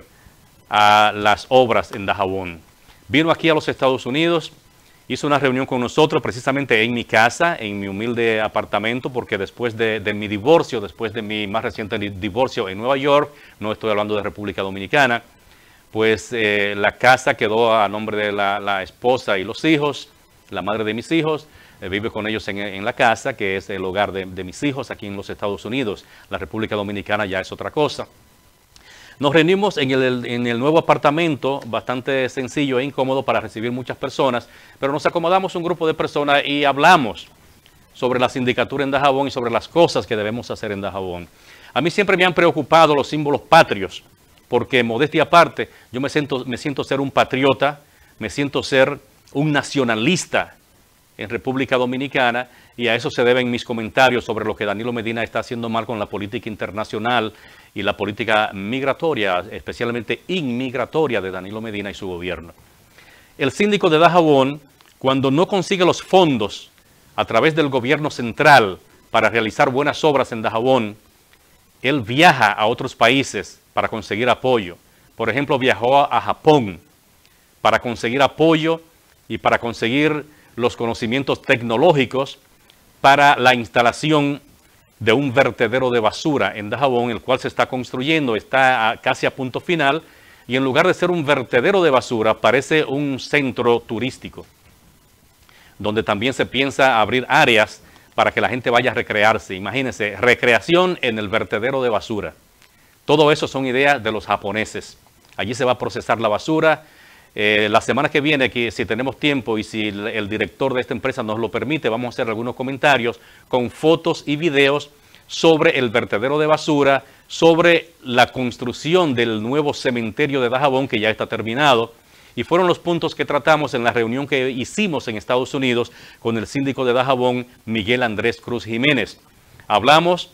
a las obras en Dajabón. Vino aquí a los Estados Unidos, hizo una reunión con nosotros precisamente en mi casa, en mi humilde apartamento, porque después de mi divorcio, después de mi más reciente divorcio en Nueva York, no estoy hablando de República Dominicana, pues la casa quedó a nombre de la esposa y los hijos, la madre de mis hijos, vive con ellos en la casa, que es el hogar de mis hijos aquí en los Estados Unidos. La República Dominicana ya es otra cosa. Nos reunimos en el nuevo apartamento, bastante sencillo e incómodo para recibir muchas personas, pero nos acomodamos un grupo de personas y hablamos sobre la sindicatura en Dajabón y sobre las cosas que debemos hacer en Dajabón. A mí siempre me han preocupado los símbolos patrios, porque modestia aparte, yo me siento ser un patriota, me siento ser un nacionalista en República Dominicana, y a eso se deben mis comentarios sobre lo que Danilo Medina está haciendo mal con la política internacional y la política migratoria, especialmente inmigratoria de Danilo Medina y su gobierno. El síndico de Dajabón, cuando no consigue los fondos a través del gobierno central para realizar buenas obras en Dajabón, él viaja a otros países para conseguir apoyo. Por ejemplo, viajó a Japón para conseguir apoyo y para conseguir los conocimientos tecnológicos para la instalación de un vertedero de basura en Dajabón, el cual se está construyendo, está casi a punto final, y en lugar de ser un vertedero de basura, parece un centro turístico, donde también se piensa abrir áreas para que la gente vaya a recrearse. Imagínense, recreación en el vertedero de basura. Todo eso son ideas de los japoneses. Allí se va a procesar la basura. La semana que viene, si tenemos tiempo y si el director de esta empresa nos lo permite, vamos a hacer algunos comentarios con fotos y videos sobre el vertedero de basura, sobre la construcción del nuevo cementerio de Dajabón, que ya está terminado. Y fueron los puntos que tratamos en la reunión que hicimos en Estados Unidos con el síndico de Dajabón, Miguel Andrés Cruz Jiménez. Hablamos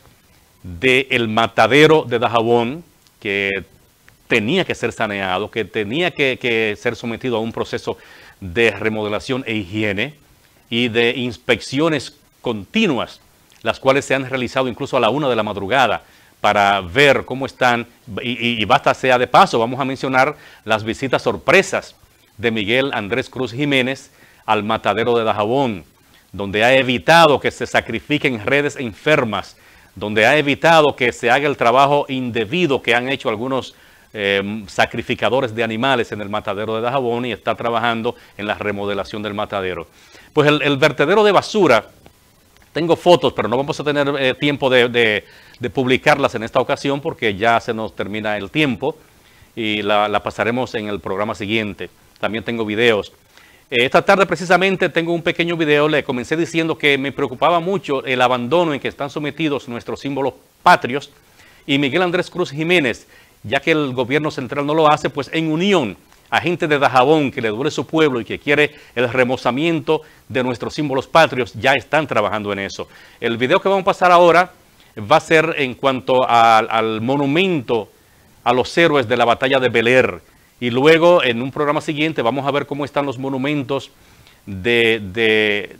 del matadero de Dajabón, que tenía que ser saneado, que tenía que ser sometido a un proceso de remodelación e higiene y de inspecciones continuas, las cuales se han realizado incluso a la 1 de la madrugada para ver cómo están, y basta sea de paso, vamos a mencionar las visitas sorpresas de Miguel Andrés Cruz Jiménez al matadero de Dajabón, donde ha evitado que se sacrifiquen redes enfermas, donde ha evitado que se haga el trabajo indebido que han hecho algunos sacrificadores de animales en el matadero de Dajabón, y está trabajando en la remodelación del matadero. Pues el vertedero de basura, tengo fotos, pero no vamos a tener tiempo de publicarlas en esta ocasión porque ya se nos termina el tiempo y la pasaremos en el programa siguiente. También tengo videos. Esta tarde precisamente tengo un pequeño video. Le comencé diciendo que me preocupaba mucho el abandono en que están sometidos nuestros símbolos patrios, y Miguel Andrés Cruz Jiménez, ya que el gobierno central no lo hace, pues en unión a gente de Dajabón que le duele su pueblo y que quiere el remozamiento de nuestros símbolos patrios, ya están trabajando en eso. El video que vamos a pasar ahora va a ser en cuanto al monumento a los héroes de la batalla de Bel-Air, y luego en un programa siguiente vamos a ver cómo están los monumentos de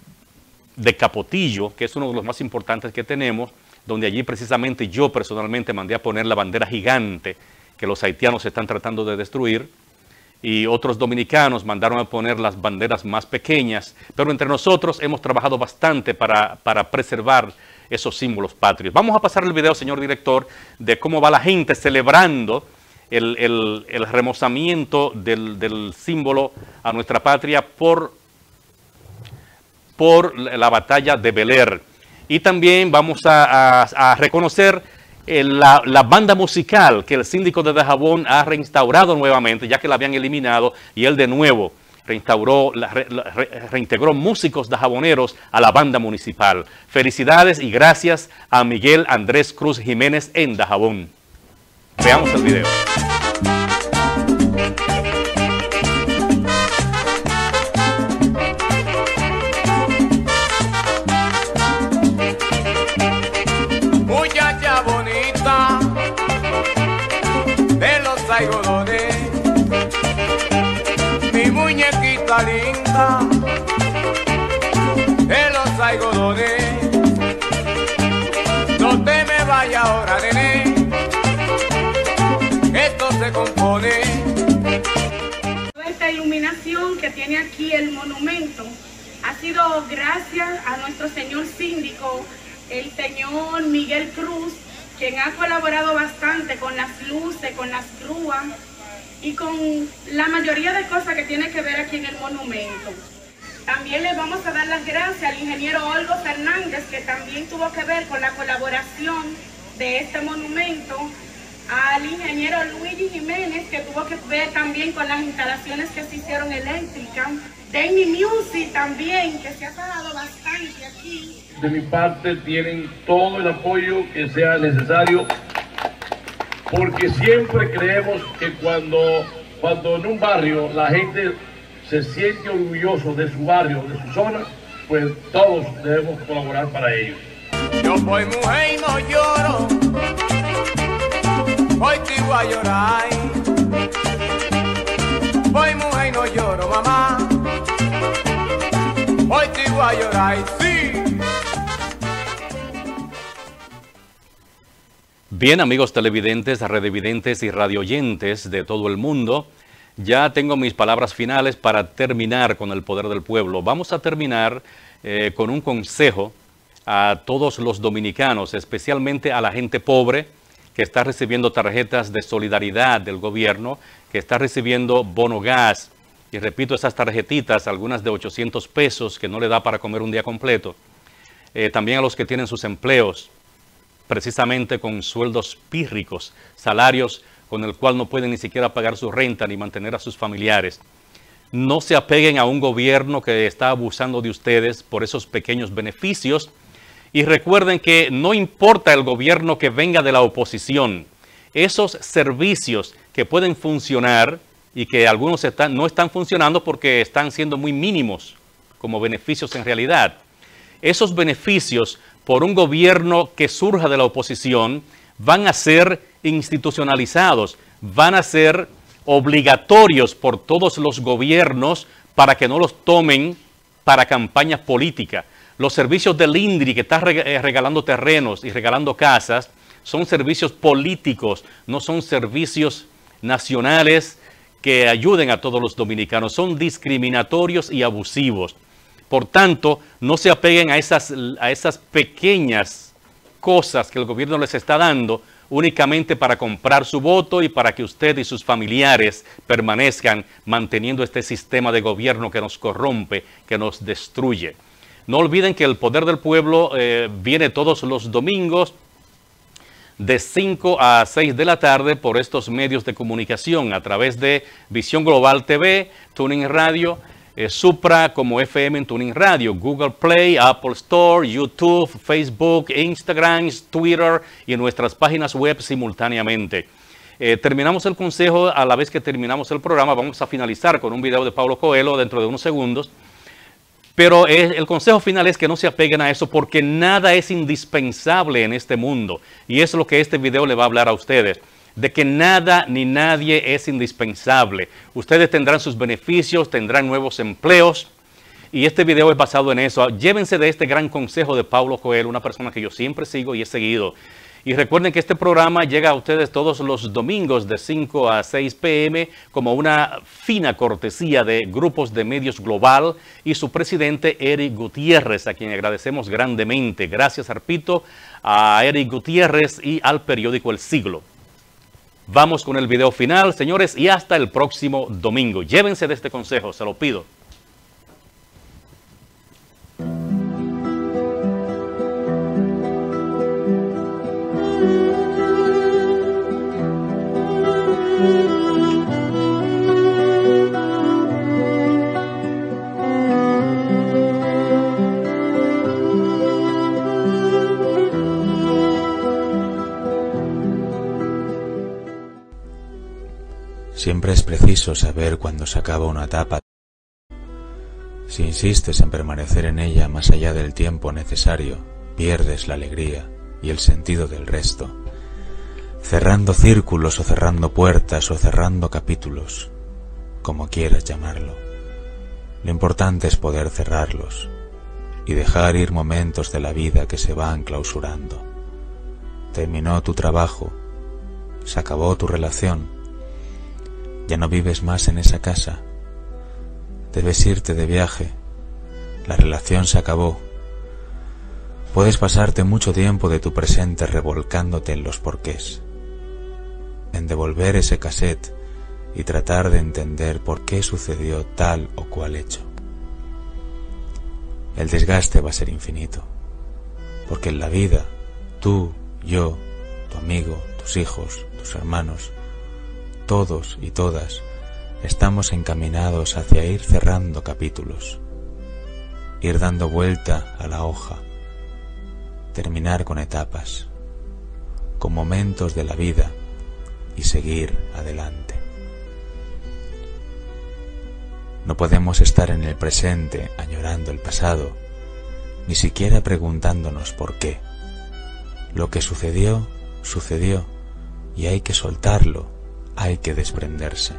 Capotillo, que es uno de los más importantes que tenemos, donde allí precisamente yo personalmente mandé a poner la bandera gigante que los haitianos están tratando de destruir. y otros dominicanos mandaron a poner las banderas más pequeñas, pero entre nosotros hemos trabajado bastante para preservar esos símbolos patrios. Vamos a pasar el video, señor director, de cómo va la gente celebrando el remozamiento del símbolo a nuestra patria por la batalla de Bel-Air. Y también vamos a reconocer la banda musical que el síndico de Dajabón ha reinstaurado nuevamente, ya que la habían eliminado, y él de nuevo reintegró músicos dajaboneros a la banda municipal. Felicidades y gracias a Miguel Andrés Cruz Jiménez en Dajabón. Veamos el video. Muchacha bonita de los algodones, mi muñequita linda de los algodones, no te me vayas ahora, nene, esto se compone. Esta iluminación que tiene aquí el monumento ha sido gracias a nuestro señor síndico, el señor Miguel Cruz, quien ha colaborado bastante con las luces, con las grúas y con la mayoría de cosas que tiene que ver aquí en el monumento. También le vamos a dar las gracias al ingeniero Olgo Fernández, que también tuvo que ver con la colaboración de este monumento, al ingeniero Luigi Jiménez, que tuvo que ver también con las instalaciones que se hicieron eléctricas, Danny Music también, que se ha trabajado bastante aquí. De mi parte tienen todo el apoyo que sea necesario, porque siempre creemos que cuando en un barrio la gente se siente orgulloso de su barrio, de su zona, pues todos debemos colaborar para ello. Yo voy mujer y no lloro, hoy te voy a llorar. Voy mujer y no lloro, mamá, hoy te voy a llorar, sí. Bien, amigos televidentes, radiovidentes y radioyentes de todo el mundo, ya tengo mis palabras finales para terminar con el poder del pueblo. Vamos a terminar con un consejo a todos los dominicanos, especialmente a la gente pobre que está recibiendo tarjetas de solidaridad del gobierno, que está recibiendo bono gas, y repito, esas tarjetitas, algunas de 800 pesos que no le da para comer un día completo. También a los que tienen sus empleos, precisamente con sueldos pírricos, salarios con el cual no pueden ni siquiera pagar su renta ni mantener a sus familiares. No se apeguen a un gobierno que está abusando de ustedes por esos pequeños beneficios, y recuerden que no importa el gobierno que venga de la oposición, esos servicios que pueden funcionar y que algunos no están funcionando porque están siendo muy mínimos como beneficios en realidad. Esos beneficios por un gobierno que surja de la oposición van a ser institucionalizados, van a ser obligatorios por todos los gobiernos para que no los tomen para campañas políticas. Los servicios del INDRI, que está regalando terrenos y regalando casas, son servicios políticos, no son servicios nacionales que ayuden a todos los dominicanos, son discriminatorios y abusivos. Por tanto, no se apeguen a esas pequeñas cosas que el gobierno les está dando únicamente para comprar su voto y para que usted y sus familiares permanezcan manteniendo este sistema de gobierno que nos corrompe, que nos destruye. No olviden que el poder del pueblo viene todos los domingos de 5 a 6 de la tarde por estos medios de comunicación a través de Visión Global TV, TuneIn Radio, Supra como FM en TuneIn Radio, Google Play, Apple Store, YouTube, Facebook, Instagram, Twitter y en nuestras páginas web simultáneamente. Terminamos el consejo. A la vez que terminamos el programa vamos a finalizar con un video de Paulo Coelho dentro de unos segundos. Pero el consejo final es que no se apeguen a eso, porque nada es indispensable en este mundo. Y es lo que este video le va a hablar a ustedes, de que nada ni nadie es indispensable. Ustedes tendrán sus beneficios, tendrán nuevos empleos, y este video es basado en eso. Llévense de este gran consejo de Paulo Coelho, una persona que yo siempre sigo y he seguido. Y recuerden que este programa llega a ustedes todos los domingos de 5 a 6 p.m. como una fina cortesía de Grupos de Medios Global y su presidente Eric Gutiérrez, a quien agradecemos grandemente. Gracias, repito, a Eric Gutiérrez y al periódico El Siglo. Vamos con el video final, señores, y hasta el próximo domingo. Llévense de este consejo, se lo pido. Siempre es preciso saber cuándo se acaba una etapa. Si insistes en permanecer en ella más allá del tiempo necesario, pierdes la alegría y el sentido del resto, cerrando círculos o cerrando puertas o cerrando capítulos, como quieras llamarlo. Lo importante es poder cerrarlos y dejar ir momentos de la vida que se van clausurando. Terminó tu trabajo, se acabó tu relación. Ya no vives más en esa casa. Debes irte de viaje. La relación se acabó. Puedes pasarte mucho tiempo de tu presente revolcándote en los porqués, en devolver ese cassette y tratar de entender por qué sucedió tal o cual hecho. El desgaste va a ser infinito, porque en la vida, tú, yo, tu amigo, tus hijos, tus hermanos, todos y todas estamos encaminados hacia ir cerrando capítulos, ir dando vuelta a la hoja, terminar con etapas, con momentos de la vida y seguir adelante. No podemos estar en el presente añorando el pasado, ni siquiera preguntándonos por qué. Lo que sucedió, sucedió, y hay que soltarlo. Hay que desprenderse.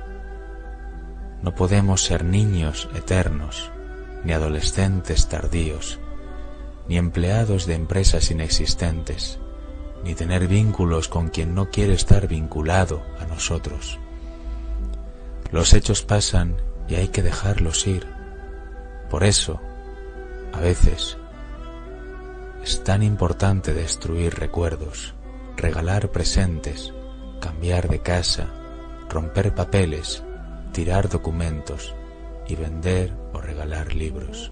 No podemos ser niños eternos, ni adolescentes tardíos, ni empleados de empresas inexistentes, ni tener vínculos con quien no quiere estar vinculado a nosotros. Los hechos pasan y hay que dejarlos ir. Por eso, a veces, es tan importante destruir recuerdos, regalar presentes, cambiar de casa, romper papeles, tirar documentos y vender o regalar libros.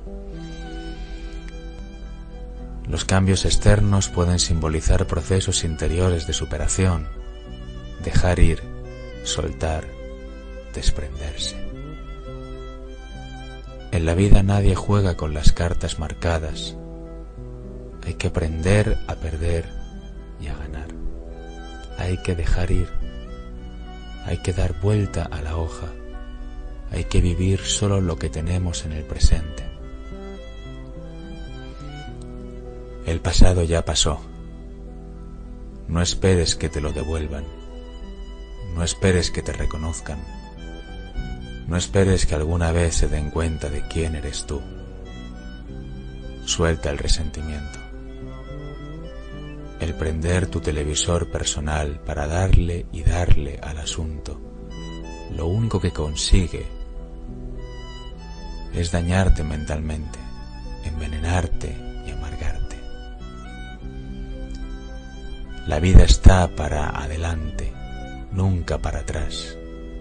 Los cambios externos pueden simbolizar procesos interiores de superación, dejar ir, soltar, desprenderse. En la vida nadie juega con las cartas marcadas. Hay que aprender a perder y a ganar. Hay que dejar ir, hay que dar vuelta a la hoja, hay que vivir solo lo que tenemos en el presente. El pasado ya pasó. No esperes que te lo devuelvan, no esperes que te reconozcan, no esperes que alguna vez se den cuenta de quién eres tú. Suelta el resentimiento. El prender tu televisor personal para darle y darle al asunto, lo único que consigue es dañarte mentalmente, envenenarte y amargarte. La vida está para adelante, nunca para atrás.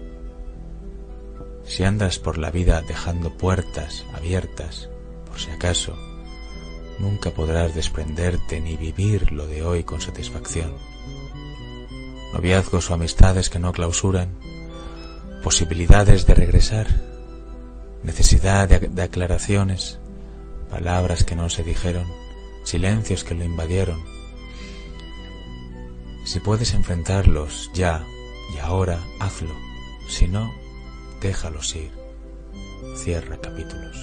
Si andas por la vida dejando puertas abiertas, por si acaso, nunca podrás desprenderte ni vivir lo de hoy con satisfacción. Noviazgos o amistades que no clausuran, posibilidades de regresar, necesidad de aclaraciones, palabras que no se dijeron, silencios que lo invadieron. Si puedes enfrentarlos ya y ahora, hazlo. Si no, déjalos ir. Cierra capítulos.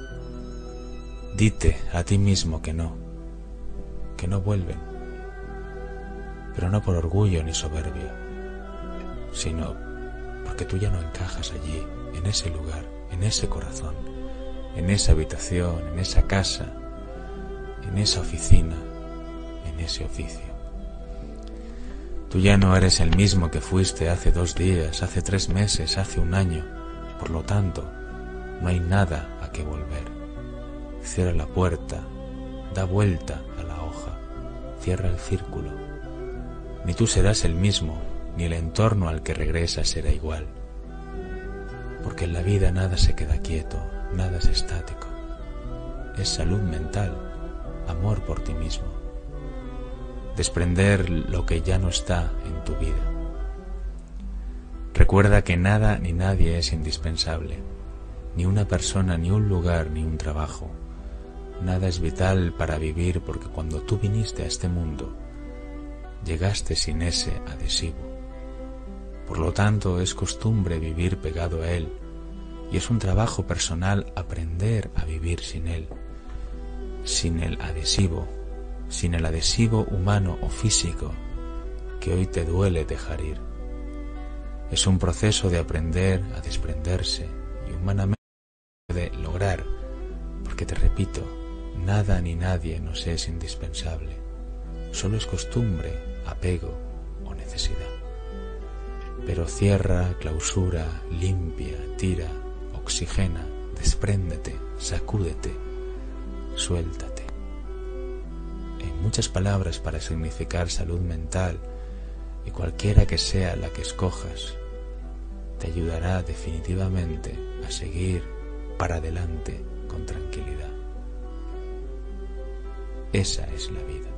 Dite a ti mismo que no vuelven, pero no por orgullo ni soberbia, sino porque tú ya no encajas allí, en ese lugar, en ese corazón, en esa habitación, en esa casa, en esa oficina, en ese oficio. Tú ya no eres el mismo que fuiste hace 2 días, hace 3 meses, hace 1 año. Por lo tanto, no hay nada a que volver. Cierra la puerta, da vuelta a la hoja, cierra el círculo. Ni tú serás el mismo, ni el entorno al que regresas será igual. Porque en la vida nada se queda quieto, nada es estático. Es salud mental, amor por ti mismo. Desprender lo que ya no está en tu vida. Recuerda que nada ni nadie es indispensable. Ni una persona, ni un lugar, ni un trabajo. Nada es vital para vivir porque cuando tú viniste a este mundo, llegaste sin ese adhesivo. Por lo tanto, es costumbre vivir pegado a él y es un trabajo personal aprender a vivir sin él, sin el adhesivo humano o físico que hoy te duele dejar ir. Es un proceso de aprender a desprenderse y humanamente de lograr, porque te repito, nada ni nadie nos es indispensable, solo es costumbre, apego o necesidad. Pero cierra, clausura, limpia, tira, oxigena, despréndete, sacúdete, suéltate. Hay muchas palabras para significar salud mental y cualquiera que sea la que escojas, te ayudará definitivamente a seguir para adelante con tranquilidad. Esa es la vida.